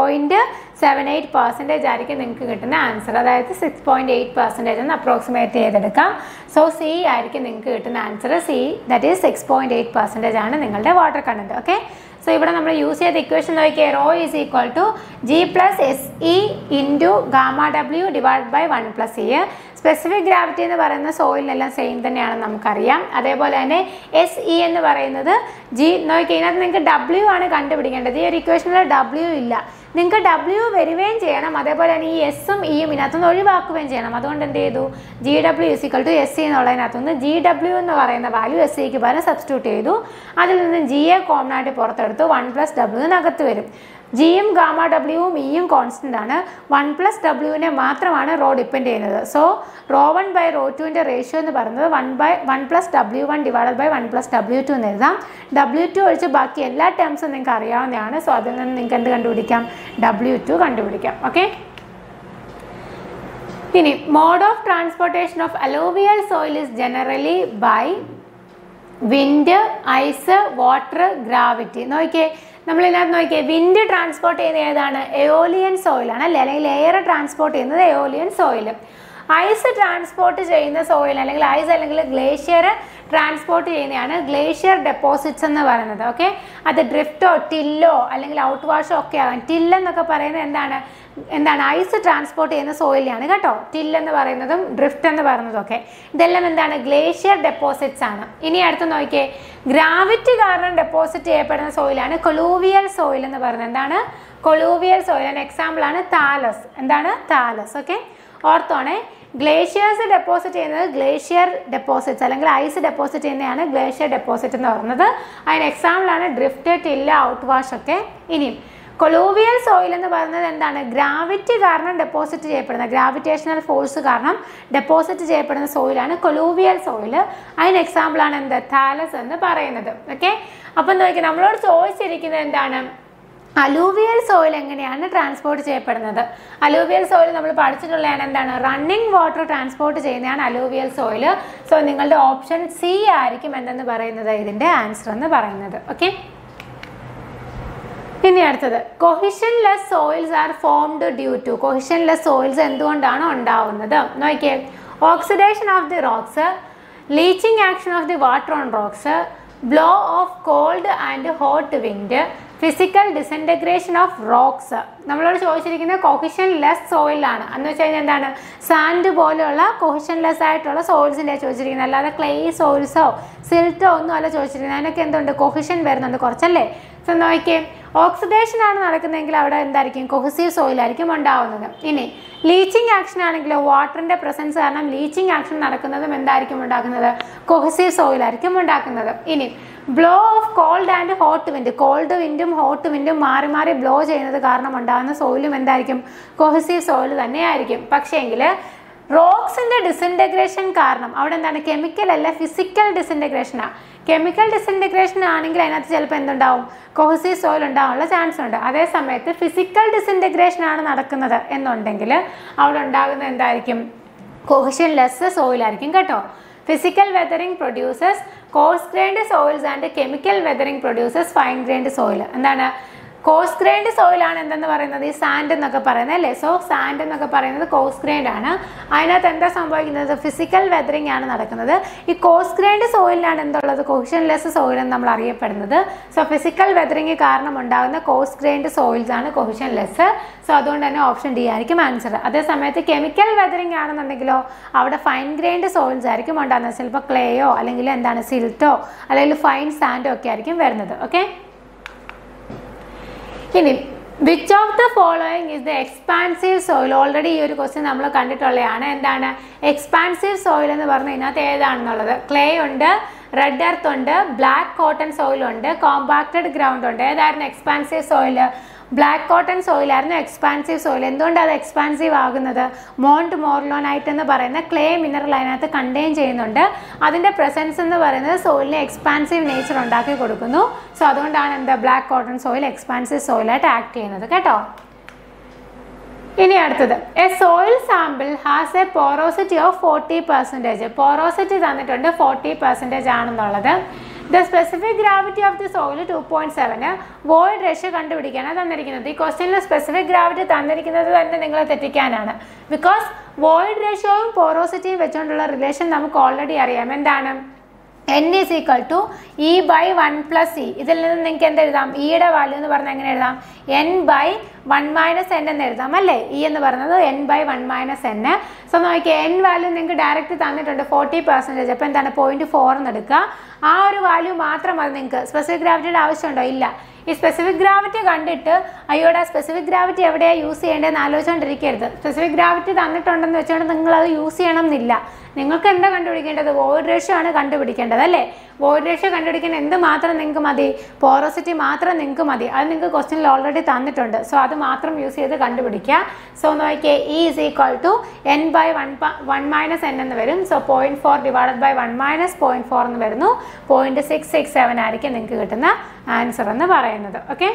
6.78% ആയിരിക്കും നിങ്ങൾക്ക് കിട്ടുന്ന ആൻസർ. അതായത് 6.8% എന്ന് അപ്രോക്സിമേറ്റ് ചെയ്തെടുക്കാം. സോ സി ആയിരിക്കും നിങ്ങൾക്ക് കിട്ടുന്ന ആൻസർ. സി, ദാറ്റ് ഈസ് 6.8% ആണ് നിങ്ങളുടെ വാട്ടർ കണ്ടന്റ്. ഓക്കെ, സോ ഇവിടെ നമ്മൾ യൂസ് ചെയ്ത ഇക്വേഷൻ നോക്കിയാൽ rho is equal to G + SE × γW divided by 1 + E. Specific gravity എന്ന് പറയുന്ന സോയിലിനെല്ലാം സെയിം തന്നെയാണെന്ന് നമുക്കറിയാം. അതേപോലെ തന്നെ SE എന്ന് പറയുന്നത് G നോക്കിയാൽ ഇതിനകത്ത് നിങ്ങൾക്ക് W ആണ് കണ്ടുപിടിക്കേണ്ടത്. ഈ ഒരു ഇക്വേഷനിൽ W ഇല്ല. നിങ്ങൾക്ക് W വരികയും ചെയ്യണം, അതേപോലെ തന്നെ ഈ എസും ഇയും ഇതിനകത്തുനിന്ന് ഒഴിവാക്കുകയും ചെയ്യണം. അതുകൊണ്ട് എന്ത് ചെയ്തു? GW = SE എന്നുള്ളതിനകത്തുനിന്ന് GW എന്ന് പറയുന്ന വാല്യൂ SEക്ക് പകരം സബ്സ്റ്റിറ്റ്യൂട്ട് ചെയ്തു. അതിൽ നിന്ന് Gയെ കോമൺ ആയിട്ട് പുറത്തെടുത്തു. 1 + W വരും. Gയും γWയും Eയും കോൺസ്റ്റന്റ് ആണ്. 1 + W മാത്രമാണ് റോ ഡിപ്പെൻഡ് ചെയ്യുന്നത്. സോ ρ1/ρ2ന്റെ റേഷ്യോ എന്ന് പറയുന്നത് 1 + W1 divided by 1 + W2 എന്ന് എഴുതാം. W2 ഒഴിച്ച് ബാക്കി എല്ലാ ടേംസും നിങ്ങൾക്ക് അറിയാവുന്നതാണ്. സോ അതിൽ നിന്ന് നിങ്ങൾക്ക് എന്ത് കണ്ടുപിടിക്കാം? W2 കണ്ടുപിടിക്കാം. ഓക്കെ, ഇനി mode of transportation of alluvial soil is generally by wind, ice, water, gravity. നോക്കിയേ, നമ്മളിതിനകത്ത് നോക്കിയേ, വിൻഡ് ട്രാൻസ്പോർട്ട് ചെയ്യുന്നത് ഏതാണ്? എയോലിയൻ സോയിലാണ് അല്ലേ? അല്ലെങ്കിൽ എയർ ട്രാൻസ്പോർട്ട് ചെയ്യുന്നത് എയോലിയൻ സോയിൽ. ഐസ് ട്രാൻസ്പോർട്ട് ചെയ്യുന്ന സോയിൽ അല്ലെങ്കിൽ ഐസ് അല്ലെങ്കിൽ ഗ്ലേഷ്യർ ട്രാൻസ്പോർട്ട് ചെയ്യുന്നതാണ് ഗ്ലേഷ്യർ ഡെപ്പോസിറ്റ്സ് എന്ന് പറയുന്നത്. ഓക്കെ, അത് ഡ്രിഫ്റ്റോ ടില്ലോ അല്ലെങ്കിൽ ഔട്ട് വാഷോ ഒക്കെ ആകാം. ടില്ലെന്നൊക്കെ പറയുന്നത് എന്താണ്? ഐസ് ട്രാൻസ്പോർട്ട് ചെയ്യുന്ന സോയിലാണ് കേട്ടോ. ടില്ലെന്ന് പറയുന്നതും ഡ്രിഫ്റ്റ് എന്ന് പറയുന്നതും ഒക്കെ ഇതെല്ലാം എന്താണ്? ഗ്ലേഷ്യർ ഡെപ്പോസിറ്റ്സ് ആണ്. ഇനി അടുത്ത് നോക്കിയേ, ഗ്രാവിറ്റി കാരണം ഡെപ്പോസിറ്റ് ചെയ്യപ്പെടുന്ന സോയിലാണ് കൊളൂവിയൽ സോയിൽ എന്ന് പറയുന്നത്. എന്താണ്? Colluvial soil. അതിന് എക്സാമ്പിൾ ആണ് താലസ്. എന്താണ്? താലസ്. ഓക്കെ, ഓർത്തോണേ, ഗ്ലേഷ്യേഴ്സ് ഡെപ്പോസിറ്റ് ചെയ്യുന്നത് ഗ്ലേഷ്യർ ഡെപ്പോസിറ്റ്സ് അല്ലെങ്കിൽ ഐസ് ഡെപ്പോസിറ്റ് ചെയ്യുന്നതാണ് ഗ്ലേഷ്യർ ഡെപ്പോസിറ്റ് എന്ന് പറയുന്നത്. അതിന് എക്സാമ്പിൾ ആണ് ഡ്രിഫ്റ്റ്, ടില്ല, ഔട്ട് വാഷ് ഒക്കെ. ഇനിയും കൊളൂവിയൽ സോയിൽ എന്ന് പറയുന്നത് എന്താണ്? ഗ്രാവിറ്റി കാരണം ഡെപ്പോസിറ്റ് ചെയ്യപ്പെടുന്ന, ഗ്രാവിറ്റേഷണൽ ഫോഴ്സ് കാരണം ഡെപ്പോസിറ്റ് ചെയ്യപ്പെടുന്ന സോയിലാണ് കൊളൂവിയൽ സോയിൽ. അതിന് എക്സാമ്പിൾ ആണ് എന്ത്? താലസ് എന്ന് പറയുന്നത്. ഓക്കെ, അപ്പം നോക്കിയാൽ നമ്മളോട് ചോദിച്ചിരിക്കുന്നത് എന്താണ്? അലൂവിയൽ സോയിൽ എങ്ങനെയാണ് ട്രാൻസ്പോർട്ട് ചെയ്യപ്പെടുന്നത്? അലൂവിയൽ സോയിൽ നമ്മൾ പഠിച്ചിട്ടുള്ളതാണ് എന്താണ്? റണ്ണിങ് വാട്ടർ ട്രാൻസ്പോർട്ട് ചെയ്യുന്നതാണ് അലൂവിയൽ സോയിൽ. സോ നിങ്ങളുടെ ഓപ്ഷൻ സി ആയിരിക്കും എന്തെന്ന് പറയുന്നത് ഇതിൻ്റെ ആൻസർ എന്ന് പറയുന്നത്. ഓക്കെ, ഇനി അടുത്തത്, cohesionless soils are formed due to. Cohesionless soils എന്തുകൊണ്ടാണ് ഉണ്ടാവുന്നത്? നോക്കിയേ, oxidation of the rocks, leaching action of the water on rocks, blow of cold and hot wind, physical disintegration of rocks. നമ്മളോട് ചോദിച്ചിരിക്കുന്നത് cohesion less സോയിലാണ്. എന്ന് വെച്ച് കഴിഞ്ഞാൽ എന്താണ്? Sand പോലെയുള്ള കൊഹിഷൻ ലെസ് ആയിട്ടുള്ള സോയിൽസിൻ്റെ ചോദിച്ചിരിക്കുന്നത്, അല്ലാതെ ക്ലേ സോയിൽസോ സിൽട്ടോ ഒന്നും അല്ല ചോദിച്ചിരിക്കുന്നത്. അതിനൊക്കെ എന്തുണ്ട്? കൊഹിഷൻ വരുന്നുണ്ട് കുറച്ചല്ലേ. സോ നോക്കിയേ, ഓക്സിഡേഷൻ ആണ് നടക്കുന്നതെങ്കിൽ അവിടെ എന്തായിരിക്കും? കൊഹസീവ് സോയിലായിരിക്കും ഉണ്ടാവുന്നത്. ഇനി ലീച്ചിങ് ആക്ഷൻ ആണെങ്കിലോ വാട്ടറിൻ്റെ പ്രസൻസ് കാരണം ലീച്ചിങ് ആക്ഷൻ നടക്കുന്നതും എന്തായിരിക്കും ഉണ്ടാക്കുന്നത്? കൊഹസീവ് സോയിലായിരിക്കും ഉണ്ടാക്കുന്നത്. ഇനി blow of cold and hot wind, cold വിൻഡും ഹോട്ട് വിൻഡും മാറി മാറി ബ്ലോ ചെയ്യുന്നത് കാരണം ഉണ്ടാകുന്ന സോയിലും എന്തായിരിക്കും? കൊഹസീവ് സോയിൽ തന്നെയായിരിക്കും. പക്ഷേ എങ്കിൽ റോക്സിൻ്റെ ഡിസിൻറ്റഗ്രേഷൻ കാരണം അവിടെ എന്താണ്, കെമിക്കൽ അല്ല ഫിസിക്കൽ ഡിസിൻറ്റഗ്രേഷനാണ്. കെമിക്കൽ ഡിസിൻറ്റഗ്രേഷൻ ആണെങ്കിൽ അതിനകത്ത് ചിലപ്പോൾ എന്തുണ്ടാവും, കൊഹസീവ് സോയിൽ ഉണ്ടാകാനുള്ള ചാൻസ് ഉണ്ട്. അതേ സമയത്ത് ഫിസിക്കൽ ഡിസിൻറ്റഗ്രേഷൻ ആണ് നടക്കുന്നത് എന്നുണ്ടെങ്കിൽ അവിടെ ഉണ്ടാകുന്ന എന്തായിരിക്കും, കൊഹഷൻ ലെസ് സോയിലായിരിക്കും കേട്ടോ. Physical weathering producers coarse grained soils and chemical weathering producers fine grained soil. എന്താണ്, കോഴ്സ് ഗ്രൈൻഡ് സോയിലാണ് എന്തെന്ന് പറയുന്നത്, ഈ സാൻഡ് എന്നൊക്കെ പറയുന്നത് അല്ലേ. സോ സാൻഡ് എന്നൊക്കെ പറയുന്നത് കോഴ്സ് ഗ്രൈൻഡ് ആണ്. അതിനകത്ത് എന്താ സംഭവിക്കുന്നത്, ഫിസിക്കൽ വെതറിംഗ് ആണ് നടക്കുന്നത്. ഈ കോഴ്സ് ഗ്രൈൻഡ് സോയിലാണ് എന്തുള്ളത്, കൊഹഷൻ ലെസ് സോയിൽ എന്ന് നമ്മൾ അറിയപ്പെടുന്നത്. സോ ഫിസിക്കൽ വെതറിംഗ് കാരണം ഉണ്ടാകുന്ന കോഴ്സ് ഗ്രൈൻഡ് സോയിൽസ് ആണ് കൊഹഷൻ ലെസ്. സോ അതുകൊണ്ട് തന്നെ ഓപ്ഷൻ ഡി ആയിരിക്കും ആൻസർ. അതേസമയത്ത് കെമിക്കൽ വെതറിംഗ് ആണെന്നുണ്ടെങ്കിലോ അവിടെ ഫൈൻ ഗ്രൈൻഡ് സോയിൽസ് ആയിരിക്കും ഉണ്ടാകുന്നത്. ചിലപ്പോൾ ക്ലേയോ അല്ലെങ്കിൽ എന്താണ് സിൽട്ടോ അല്ലെങ്കിൽ ഫൈൻ സാൻഡോ ഒക്കെ ആയിരിക്കും വരുന്നത്. ഓക്കെ, ഇനി which of the following is the expansive soil. Already ഈ ഒരു ക്വസ്റ്റ്യൻ നമ്മൾ കണ്ടിട്ടുള്ളതാണ്. എന്താണ് എക്സ്പാൻസീവ് സോയിൽ എന്ന് പറഞ്ഞാൽ ഇതിനകത്ത് ഏതാണെന്നുള്ളത്, ക്ലേ ഉണ്ട്, റെഡ് എർത്ത് ഉണ്ട്, ബ്ലാക്ക് കോട്ടൺ സോയിൽ ഉണ്ട്, കോമ്പാക്റ്റഡ് ഗ്രൗണ്ട് ഉണ്ട്. ഏതായിരുന്നു എക്സ്പാൻസീവ് സോയിൽ, ബ്ലാക്ക് കോട്ടൺ സോയിലായിരുന്നു എക്സ്പാൻസീവ് സോയിൽ. എന്തുകൊണ്ടാണ് അത് എക്സ്പാൻസീവ് ആകുന്നത്, മോണ്ട് മോർലോണൈറ്റ് എന്ന് പറയുന്ന ക്ലേ മിനറൽ അതിനകത്ത് കണ്ടെയ്ൻ ചെയ്യുന്നുണ്ട്. അതിൻ്റെ പ്രസൻസ് എന്ന് പറയുന്നത് സോയിലിന് എക്സ്പാൻസീവ് നേച്ചർ ഉണ്ടാക്കി കൊടുക്കുന്നു. സോ അതുകൊണ്ടാണ് എന്താ ബ്ലാക്ക് കോട്ടൺ സോയിൽ എക്സ്പാൻസീവ് സോയിലായിട്ട് ആക്ട് ചെയ്യുന്നത് കേട്ടോ. ഇനി അടുത്തത്, a soil sample has a porosity of 40%. Porosity തന്നിട്ടുണ്ട് 40% ആണെന്നുള്ളത്. The specific gravity of the soil 2.7. Void ratio കണ്ടുപിടിക്കാനാണ് തന്നിരിക്കുന്നത്. ഈ ക്വസ്റ്റ്യനിൽ സ്പെസിഫിക് ഗ്രാവിറ്റി തന്നിരിക്കുന്നത് തന്നെ നിങ്ങളെ തെറ്റിക്കാനാണ്. ബിക്കോസ് വോയിഡ് റേഷ്യോയും പോറോസിറ്റിയും വെച്ചുകൊണ്ടുള്ള റിലേഷൻ നമുക്ക് ഓൾറെഡി അറിയാം. എന്താണ്, n is equal to E by 1 plus E. ഇതിൽ നിന്ന് നിങ്ങൾക്ക് എന്ത് എഴുതാം, ഇയുടെ വാല്യൂ എന്ന് പറഞ്ഞാൽ എങ്ങനെ എഴുതാം, n by 1 minus n എന്ന് എഴുതാം അല്ലേ. ഇ എന്ന് പറയുന്നത് n by 1 minus n. So നോക്കിയാൽ n വാല്യൂ നിങ്ങൾക്ക് ഡയറക്റ്റ് തന്നിട്ടുണ്ട് 40%. അപ്പോൾ എന്താണ് 0.4 എന്ന് എടുക്കുക. ആ ഒരു വാല്യൂ മാത്രം അത് നിങ്ങൾക്ക് സ്പെസിഫിക് ഗ്രാവിറ്റിയുടെ ആവശ്യമുണ്ടോ, ഇല്ല. ഈ സ്പെസിഫിക് ഗ്രാവിറ്റി കണ്ടിട്ട് അയ്യോടെ സ്പെസിഫിക് ഗ്രാവിറ്റി എവിടെയാണ് യൂസ് ചെയ്യേണ്ടതെന്ന് ആലോചിച്ചുകൊണ്ടിരിക്കരുത്. സ്പെസിഫിക് ഗ്രാവിറ്റി തന്നിട്ടുണ്ടെന്ന് വെച്ചുകൊണ്ട് നിങ്ങളത് യൂസ് ചെയ്യണം എന്നില്ല. നിങ്ങൾക്ക് എന്താ കണ്ടുപിടിക്കേണ്ടത്, വോയിഡ് റേഷ്യോ ആണ് കണ്ടുപിടിക്കേണ്ടത് അല്ലേ. വോയിഡ് റേഷ്യോ കണ്ടുപിടിക്കാൻ എന്ത് മാത്രം നിങ്ങൾക്ക് മതി, പോറോസിറ്റി മാത്രം നിങ്ങൾക്ക് മതി. അത് നിങ്ങൾക്ക് ക്വസ്റ്റ്യനിൽ ഓൾറെഡി തന്നിട്ടുണ്ട്. സോ അത് മാത്രം യൂസ് ചെയ്ത് കണ്ടുപിടിക്കുക. സോ നോക്കിയേ E is equal to n by 1 minus n എന്ന് വരും. സോ 0.4 ഡിവൈഡഡ് ബൈ 1 minus 0.4 എന്ന് വരുന്നു. 0.667 ആയിരിക്കും നിങ്ങൾക്ക് കിട്ടുന്ന ആൻസർ എന്ന് പറയുന്നത്. ഓക്കെ,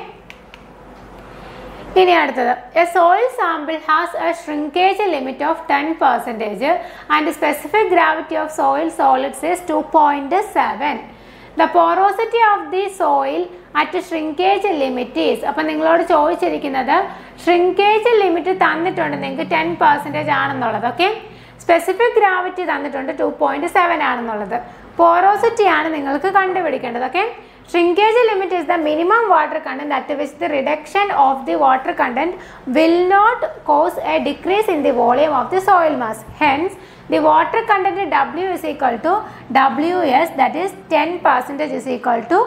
ഇനി അടുത്തത്, a soil sample has a shrinkage limit of 10% and specific gravity of soil solids is 2.7. The porosity of the soil at shrinkage limit is. അപ്പം നിങ്ങളോട് ചോദിച്ചിരിക്കുന്നത് ഷ്രിങ്കേജ് ലിമിറ്റ് തന്നിട്ടുണ്ട് നിങ്ങൾക്ക് 10% ആണെന്നുള്ളത്. ഓക്കെ, സ്പെസിഫിക് ഗ്രാവിറ്റി തന്നിട്ടുണ്ട് 2.7 ആണെന്നുള്ളത്. പോറോസിറ്റി ആണ് നിങ്ങൾക്ക് കണ്ടുപിടിക്കേണ്ടത്. Okay, shrinkage limit is the minimum water content at which the reduction of the water content will not cause a decrease in the volume of the soil mass. Hence, the water content W is equal to WS, that is 10% is equal to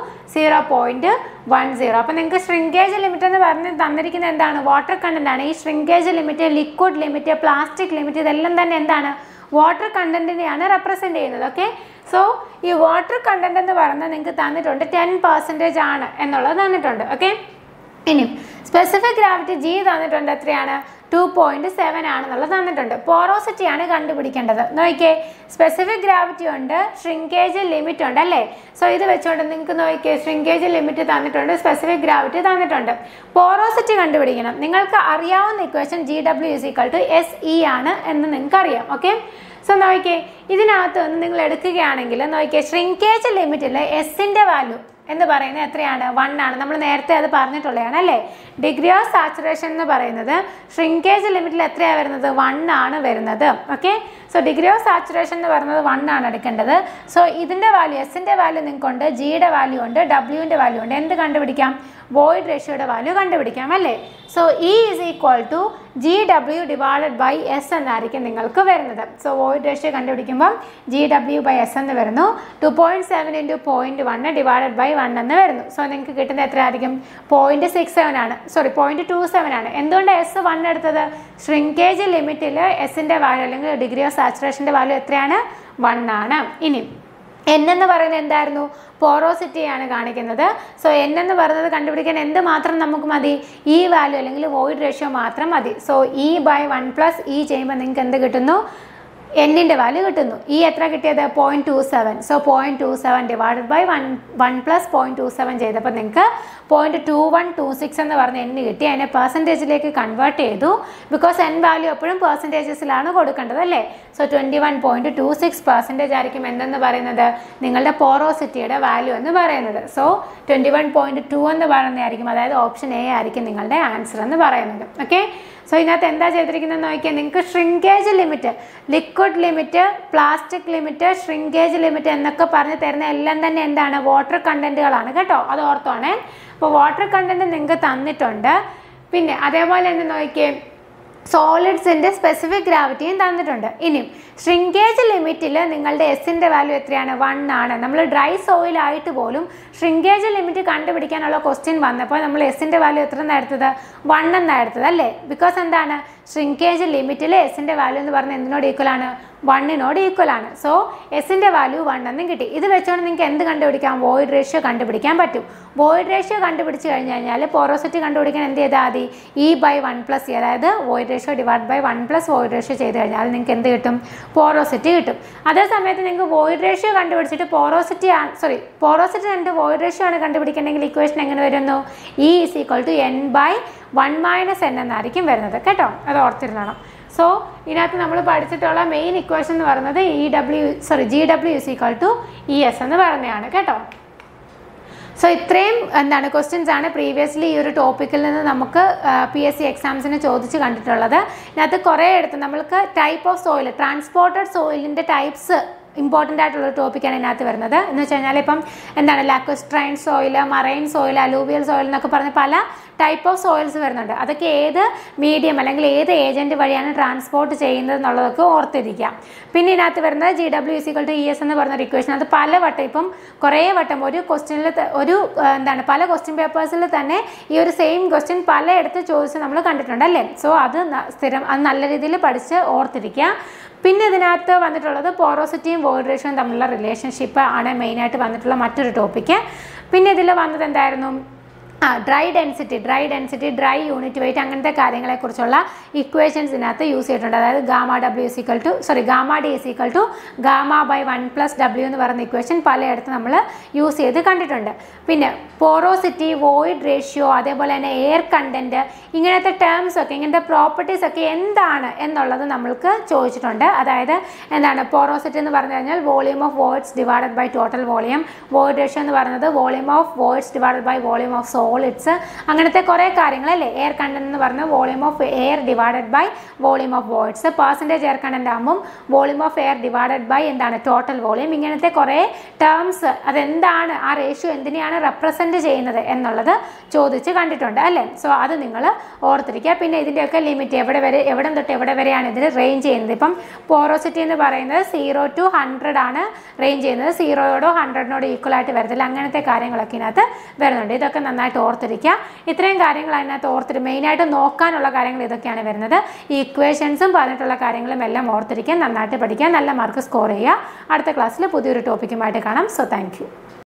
0.10. അപ്പോൾ നിങ്ങൾക്ക് shrinkage limit എന്ന് പറഞ്ഞ് തന്നിരിക്കുന്നത് എന്താണ്, water content ആണ്. ഈ shrinkage limit, liquid limit, plastic limit ഇതെല്ലാം തന്നെ എന്താണ്, വാട്ടർ കണ്ടന്റിനെയാണ് റെപ്രസെന്റ് ചെയ്യുന്നത്. ഓക്കെ, സോ ഈ വാട്ടർ കണ്ടന്റ് എന്ന് പറഞ്ഞാൽ നിങ്ങൾക്ക് തന്നിട്ടുണ്ട് 10% ആണ് എന്നുള്ളത് തന്നിട്ടുണ്ട്. ഓക്കെ, ഇനി സ്പെസിഫിക് ഗ്രാവിറ്റി ജി തന്നിട്ടുണ്ട് എത്രയാണ്, 2.7 ആണെന്നുള്ളത് തന്നിട്ടുണ്ട്. പോറോസിറ്റി ആണ് കണ്ടുപിടിക്കേണ്ടത്. നോക്കിയേ, സ്പെസിഫിക് ഗ്രാവിറ്റി ഉണ്ട്, ഷ്രിങ്കേജ് ലിമിറ്റ് ഉണ്ട് അല്ലേ. സോ ഇത് വെച്ചുകൊണ്ട് നിങ്ങൾക്ക് നോക്കിയേ, ഷ്രിങ്കേജ് ലിമിറ്റ് തന്നിട്ടുണ്ട്, സ്പെസിഫിക് ഗ്രാവിറ്റി തന്നിട്ടുണ്ട്. പോറോസിറ്റി കണ്ടുപിടിക്കണം. നിങ്ങൾക്ക് അറിയാവുന്ന equation GW is equal to SE ആണ് എന്ന് നിങ്ങൾക്ക് അറിയാം. ഓക്കെ, സോ നോക്കിയേ, ഇതിനകത്ത് ഒന്ന് നിങ്ങൾ എടുക്കുകയാണെങ്കിൽ നോക്കിയേ, ഷ്രിങ്കേജ് ലിമിറ്റിൽ എസിൻ്റെ വാല്യൂ എന്ന് പറയുന്നത് എത്രയാണ്, 1 ആണ്. നമ്മൾ നേരത്തെ അത് പറഞ്ഞിട്ടുള്ളതാണ് അല്ലേ. ഡിഗ്രി ഓഫ് സാച്ചുറേഷൻ എന്ന് പറയുന്നത് ഷ്രിങ്കേജ് ലിമിറ്റിൽ എത്രയാണ് വരുന്നത്, 1 ആണ് വരുന്നത്. Okay, so degree of saturation എന്ന് പറയുന്നത് 1 ആണ് എടുക്കേണ്ടത്. സോ ഇതിൻ്റെ വാല്യൂ, എസിൻ്റെ വാല്യൂ നിങ്ങൾക്കുണ്ട്, ജിയുടെ വാല്യൂ ഉണ്ട്, ഡബ്ല്യുവിൻ്റെ വാല്യൂ ഉണ്ട്. എന്ത് കണ്ടുപിടിക്കാം, വോയിഡ് റേഷ്യോയുടെ വാല്യൂ കണ്ടുപിടിക്കാം അല്ലേ. So E is equal to GW divided by S എന്നായിരിക്കും നിങ്ങൾക്ക് വരുന്നത്. സോ വോയിഡ് റേഷ്യോ കണ്ടുപിടിക്കുമ്പോൾ GW ബൈ എസ് എന്ന് വരുന്നു. 2.7 × 0.1 ഡിവൈഡഡ് ബൈ 1 എന്ന് വരുന്നു. സോ നിങ്ങൾക്ക് കിട്ടുന്ന എത്ര ആയിരിക്കും, 0.67 ആണ്, സോറി 0.27 ആണ്. എന്തുകൊണ്ട് എസ് 1 എടുത്തത്, ഷ്രിങ്കേജ് ലിമിറ്റിൽ എസിൻ്റെ വാല്യൂ അല്ലെങ്കിൽ ഡിഗ്രി ഓഫ് സാച്ചുറേഷൻ്റെ വാല്യൂ എത്രയാണ്, 1 ആണ്. ഇനി n എന്ന് പറയുന്നത് എന്തായിരുന്നു, പോറോസിറ്റിയാണ് കാണിക്കുന്നത്. സോ n എന്ന് പറയുന്നത് കണ്ടുപിടിക്കാൻ എന്ത് മാത്രം നമുക്ക് മതി, ഈ വാല്യൂ അല്ലെങ്കിൽ വോയിഡ് റേഷ്യോ മാത്രം മതി. So E by 1 plus E ചെയ്യുമ്പോൾ നിങ്ങൾക്ക് എന്ത് കിട്ടുന്നു, എന്നിൻ്റെ വാല്യൂ കിട്ടുന്നു. ഈ എത്ര കിട്ടിയത് 0.27. സോ 0.27 ഡിവൈഡഡ് ബൈ 1 പ്ലസ് 0.27 ചെയ്തപ്പോൾ നിങ്ങൾക്ക് 0.2126 എന്ന് പറഞ്ഞ n കിട്ടി. അതിനെ പെർസെൻറ്റേജിലേക്ക് കൺവേർട്ട് ചെയ്തു. ബിക്കോസ് n വാല്യൂ എപ്പോഴും പെർസെൻറ്റേജസിലാണ് കൊടുക്കേണ്ടത് അല്ലേ. സോ 21.26% ആയിരിക്കും എന്തെന്ന് പറയുന്നത് നിങ്ങളുടെ പോറോസിറ്റിയുടെ വാല്യൂ എന്ന് പറയുന്നത്. സോ 21.2 എന്ന് പറയുന്നതായിരിക്കും, അതായത് ഓപ്ഷൻ എ ആയിരിക്കും നിങ്ങളുടെ ആൻസർ എന്ന് പറയുന്നത്. ഓക്കെ, സോ ഇതിനകത്ത് എന്താ ചെയ്തിരിക്കുന്നത് നോക്കിയാൽ നിങ്ങൾക്ക് shrinkage limit, liquid limit, plastic limit, shrinkage limit എന്നൊക്കെ പറഞ്ഞ് തരുന്ന എല്ലാം തന്നെ എന്താണ് വാട്ടർ കണ്ടന്റുകളാണ് കേട്ടോ, അത് ഓർത്തോണേ. അപ്പോൾ വാട്ടർ കണ്ടന്റ് നിങ്ങൾക്ക് തന്നിട്ടുണ്ട്. പിന്നെ അതേപോലെ തന്നെ നോക്കിയേ സോളിഡ്സിൻ്റെ സ്പെസിഫിക് ഗ്രാവിറ്റിയും തന്നിട്ടുണ്ട്. ഇനിയും ഷ്രിങ്കേജ് ലിമിറ്റിൽ നിങ്ങളുടെ എസിൻ്റെ വാല്യൂ എത്രയാണ്? 1 ആണ്. നമ്മൾ ഡ്രൈ സോയിൽ ആയിട്ട് പോലും ഷ്രിങ്കേജ് ലിമിറ്റ് കണ്ടുപിടിക്കാനുള്ള ക്വസ്റ്റ്യൻ വന്നപ്പോൾ നമ്മൾ എസിൻ്റെ വാല്യൂ എത്ര എന്നാണ് എടുത്തത്? 1 എന്നാണ് എടുത്തത് അല്ലേ. ബിക്കോസ് എന്താണ് ഷ്രിങ്കേജ് ലിമിറ്റിൽ എസിൻ്റെ വാല്യൂ എന്ന് പറഞ്ഞാൽ എന്തിനോട് ഈക്വൽ ആണ്? 1 ഈക്വൽ ആണ്. സോ എസിൻ്റെ വാല്യൂ 1 എന്നും കിട്ടി. ഇത് വെച്ചുകൊണ്ട് നിങ്ങൾക്ക് എന്ത് കണ്ടുപിടിക്കാം? വോയിഡ് റേഷ്യോ കണ്ടുപിടിക്കാൻ പറ്റും. വോയിഡ് റേഷ്യോ കണ്ടുപിടിച്ച് കഴിഞ്ഞാൽ പോറോസിറ്റി കണ്ടുപിടിക്കാൻ എന്ത് ചെയ്താൽ മതി? E/1 + E, അതായത് void ratio divide by 1 + void ratio ചെയ്ത് കഴിഞ്ഞാൽ നിങ്ങൾക്ക് എന്ത് കിട്ടും? പോറോസിറ്റി കിട്ടും. അതേ സമയത്ത് നിങ്ങൾക്ക് വോയിഡ് റേഷ്യോ കണ്ടുപിടിച്ചിട്ട് പോറോസിറ്റി രണ്ട് വോയിഡ് റേഷ്യോ ആണ് കണ്ടുപിടിക്കണമെങ്കിൽ ഇക്വേഷൻ എങ്ങനെ വരുന്നു? E = n/1 - n എന്നായിരിക്കും വരുന്നത് കേട്ടോ, അത് ഓർത്തിരുന്നണം. സോ ഇതിനകത്ത് നമ്മൾ പഠിച്ചിട്ടുള്ള മെയിൻ ഇക്വേഷൻ എന്ന് പറയുന്നത് GW = ES എന്ന് പറയുന്നതാണ് കേട്ടോ. സോ ഇത്രയും എന്താണ് ക്വസ്റ്റ്യൻസ് ആണ് പ്രീവിയസ്ലി ഈ ഒരു ടോപ്പിക്കിൽ നിന്ന് നമുക്ക് PSC എക്സാംസിന് ചോദിച്ച് കണ്ടിട്ടുള്ളത്. ഇതിനകത്ത് കുറേ എടുത്ത് നമ്മൾക്ക് ടൈപ്പ് ഓഫ് സോയിൽ, ട്രാൻസ്പോർട്ടഡ് സോയിലിൻ്റെ ടൈപ്സ് ഇമ്പോർട്ടൻ്റ് ആയിട്ടുള്ളൊരു ടോപ്പിക്കാണ് ഇതിനകത്ത് വരുന്നത്. എന്ന് വെച്ച് കഴിഞ്ഞാൽ ഇപ്പം എന്താണ് lacustrine soil, marine soil, alluvial soil എന്നൊക്കെ പറഞ്ഞ് പല ടൈപ്പ് ഓഫ് സോയിൽസ് വരുന്നുണ്ട്. അതൊക്കെ ഏത് മീഡിയം അല്ലെങ്കിൽ ഏത് ഏജൻറ്റ് വഴിയാണ് ട്രാൻസ്പോർട്ട് ചെയ്യുന്നത് എന്നുള്ളതൊക്കെ ഓർത്തിരിക്കാം. പിന്നെ ഇതിനകത്ത് വരുന്നത് GW = ES എന്ന് പറഞ്ഞൊരു ഇക്വേഷൻ. അത് പലവട്ടം ഇപ്പം കുറേ വട്ടം ഒരു ക്വസ്റ്റ്യനിൽ പല ക്വസ്റ്റ്യൻ പേപ്പേഴ്സിൽ തന്നെ ഈ ഒരു സെയിം ക്വസ്റ്റ്യൻ പലയിടത്ത് ചോദിച്ച് നമ്മൾ കണ്ടിട്ടുണ്ട് അല്ലേ. സോ അത് നല്ല രീതിയിൽ പഠിച്ച് ഓർത്തിരിക്കുക. പിന്നെ ഇതിനകത്ത് വന്നിട്ടുള്ളത് പോറോസിറ്റിയും വോയിഡ് റേഷ്യോയും തമ്മിലുള്ള റിലേഷൻഷിപ്പ് ആണ് മെയിനായിട്ട് വന്നിട്ടുള്ള മറ്റൊരു ടോപ്പിക്ക്. പിന്നെ ഇതിൽ വന്നത് എന്തായിരുന്നു? Dry density, dry unit weight, അങ്ങനത്തെ കാര്യങ്ങളെക്കുറിച്ചുള്ള ഇക്വേഷൻസ് ഇതിനകത്ത് യൂസ് ചെയ്തിട്ടുണ്ട്. അതായത് γD = γ/1 + W എന്ന് പറയുന്ന ഇക്വേഷൻ പലയിടത്ത് നമ്മൾ യൂസ് ചെയ്ത് കണ്ടിട്ടുണ്ട്. പിന്നെ പോറോസിറ്റി, വോയിഡ് റേഷ്യോ, അതേപോലെ തന്നെ എയർ കണ്ടന്റ്, ഇങ്ങനത്തെ ടേംസ് ഒക്കെ, ഇങ്ങനത്തെ പ്രോപ്പർട്ടീസ് ഒക്കെ എന്താണ് എന്നുള്ളത് നമ്മൾക്ക് ചോദിച്ചിട്ടുണ്ട്. അതായത് എന്താണ് പോറോസിറ്റി എന്ന് പറഞ്ഞു കഴിഞ്ഞാൽ volume of voids divided by total volume, void ratio എന്ന് പറയുന്നത് volume of voids divided by volume of solids, അങ്ങനത്തെ കുറേ കാര്യങ്ങളല്ലേ. എയർ കണ്ടന്റ് എന്ന് പറഞ്ഞാൽ volume of air divided by volume of voids, percentage air content ആകുമ്പം volume of air divided by എന്താണ് total volume. ഇങ്ങനത്തെ കുറേ ടേംസ്, അതെന്താണ് ആ റേഷ്യോ എന്തിനെയാണ് റെപ്രസെൻറ്റ് ചെയ്യുന്നത് എന്നുള്ളത് ചോദിച്ച് കണ്ടിട്ടുണ്ട് അല്ലേ. സോ അത് നിങ്ങൾ ഓർത്തിരിക്കുക. പിന്നെ ഇതിൻ്റെയൊക്കെ ലിമിറ്റ് എവിടെ തൊട്ട് എവിടെ വരെയാണ് ഇതിന് റേഞ്ച് ചെയ്യുന്നത്. ഇപ്പം പോറോസിറ്റി എന്ന് പറയുന്നത് 0 to 100 ആണ് റേഞ്ച് ചെയ്യുന്നത്. 0യോടോ 100നോടോ ഈക്വൽ ആയിട്ട് വരത്തില്ല. അങ്ങനത്തെ കാര്യങ്ങളൊക്കെ ഇതിനകത്ത് വരുന്നുണ്ട്. ഇതൊക്കെ നന്നായിട്ട് ഓർത്തിരിക്കുക. ഇത്രയും കാര്യങ്ങൾ അതിനകത്ത് മെയിനായിട്ട് നോക്കാനുള്ള കാര്യങ്ങൾ ഇതൊക്കെയാണ് വരുന്നത്. ഈ ഇക്വേഷൻസും പറഞ്ഞിട്ടുള്ള കാര്യങ്ങളും എല്ലാം ഓർത്തിരിക്കുക, നന്നായിട്ട് പഠിക്കുക, നല്ല മാർക്ക് സ്കോർ ചെയ്യുക. അടുത്ത ക്ലാസ്സിൽ പുതിയൊരു ടോപ്പിക്കുമായിട്ട് കാണാം. So thank U.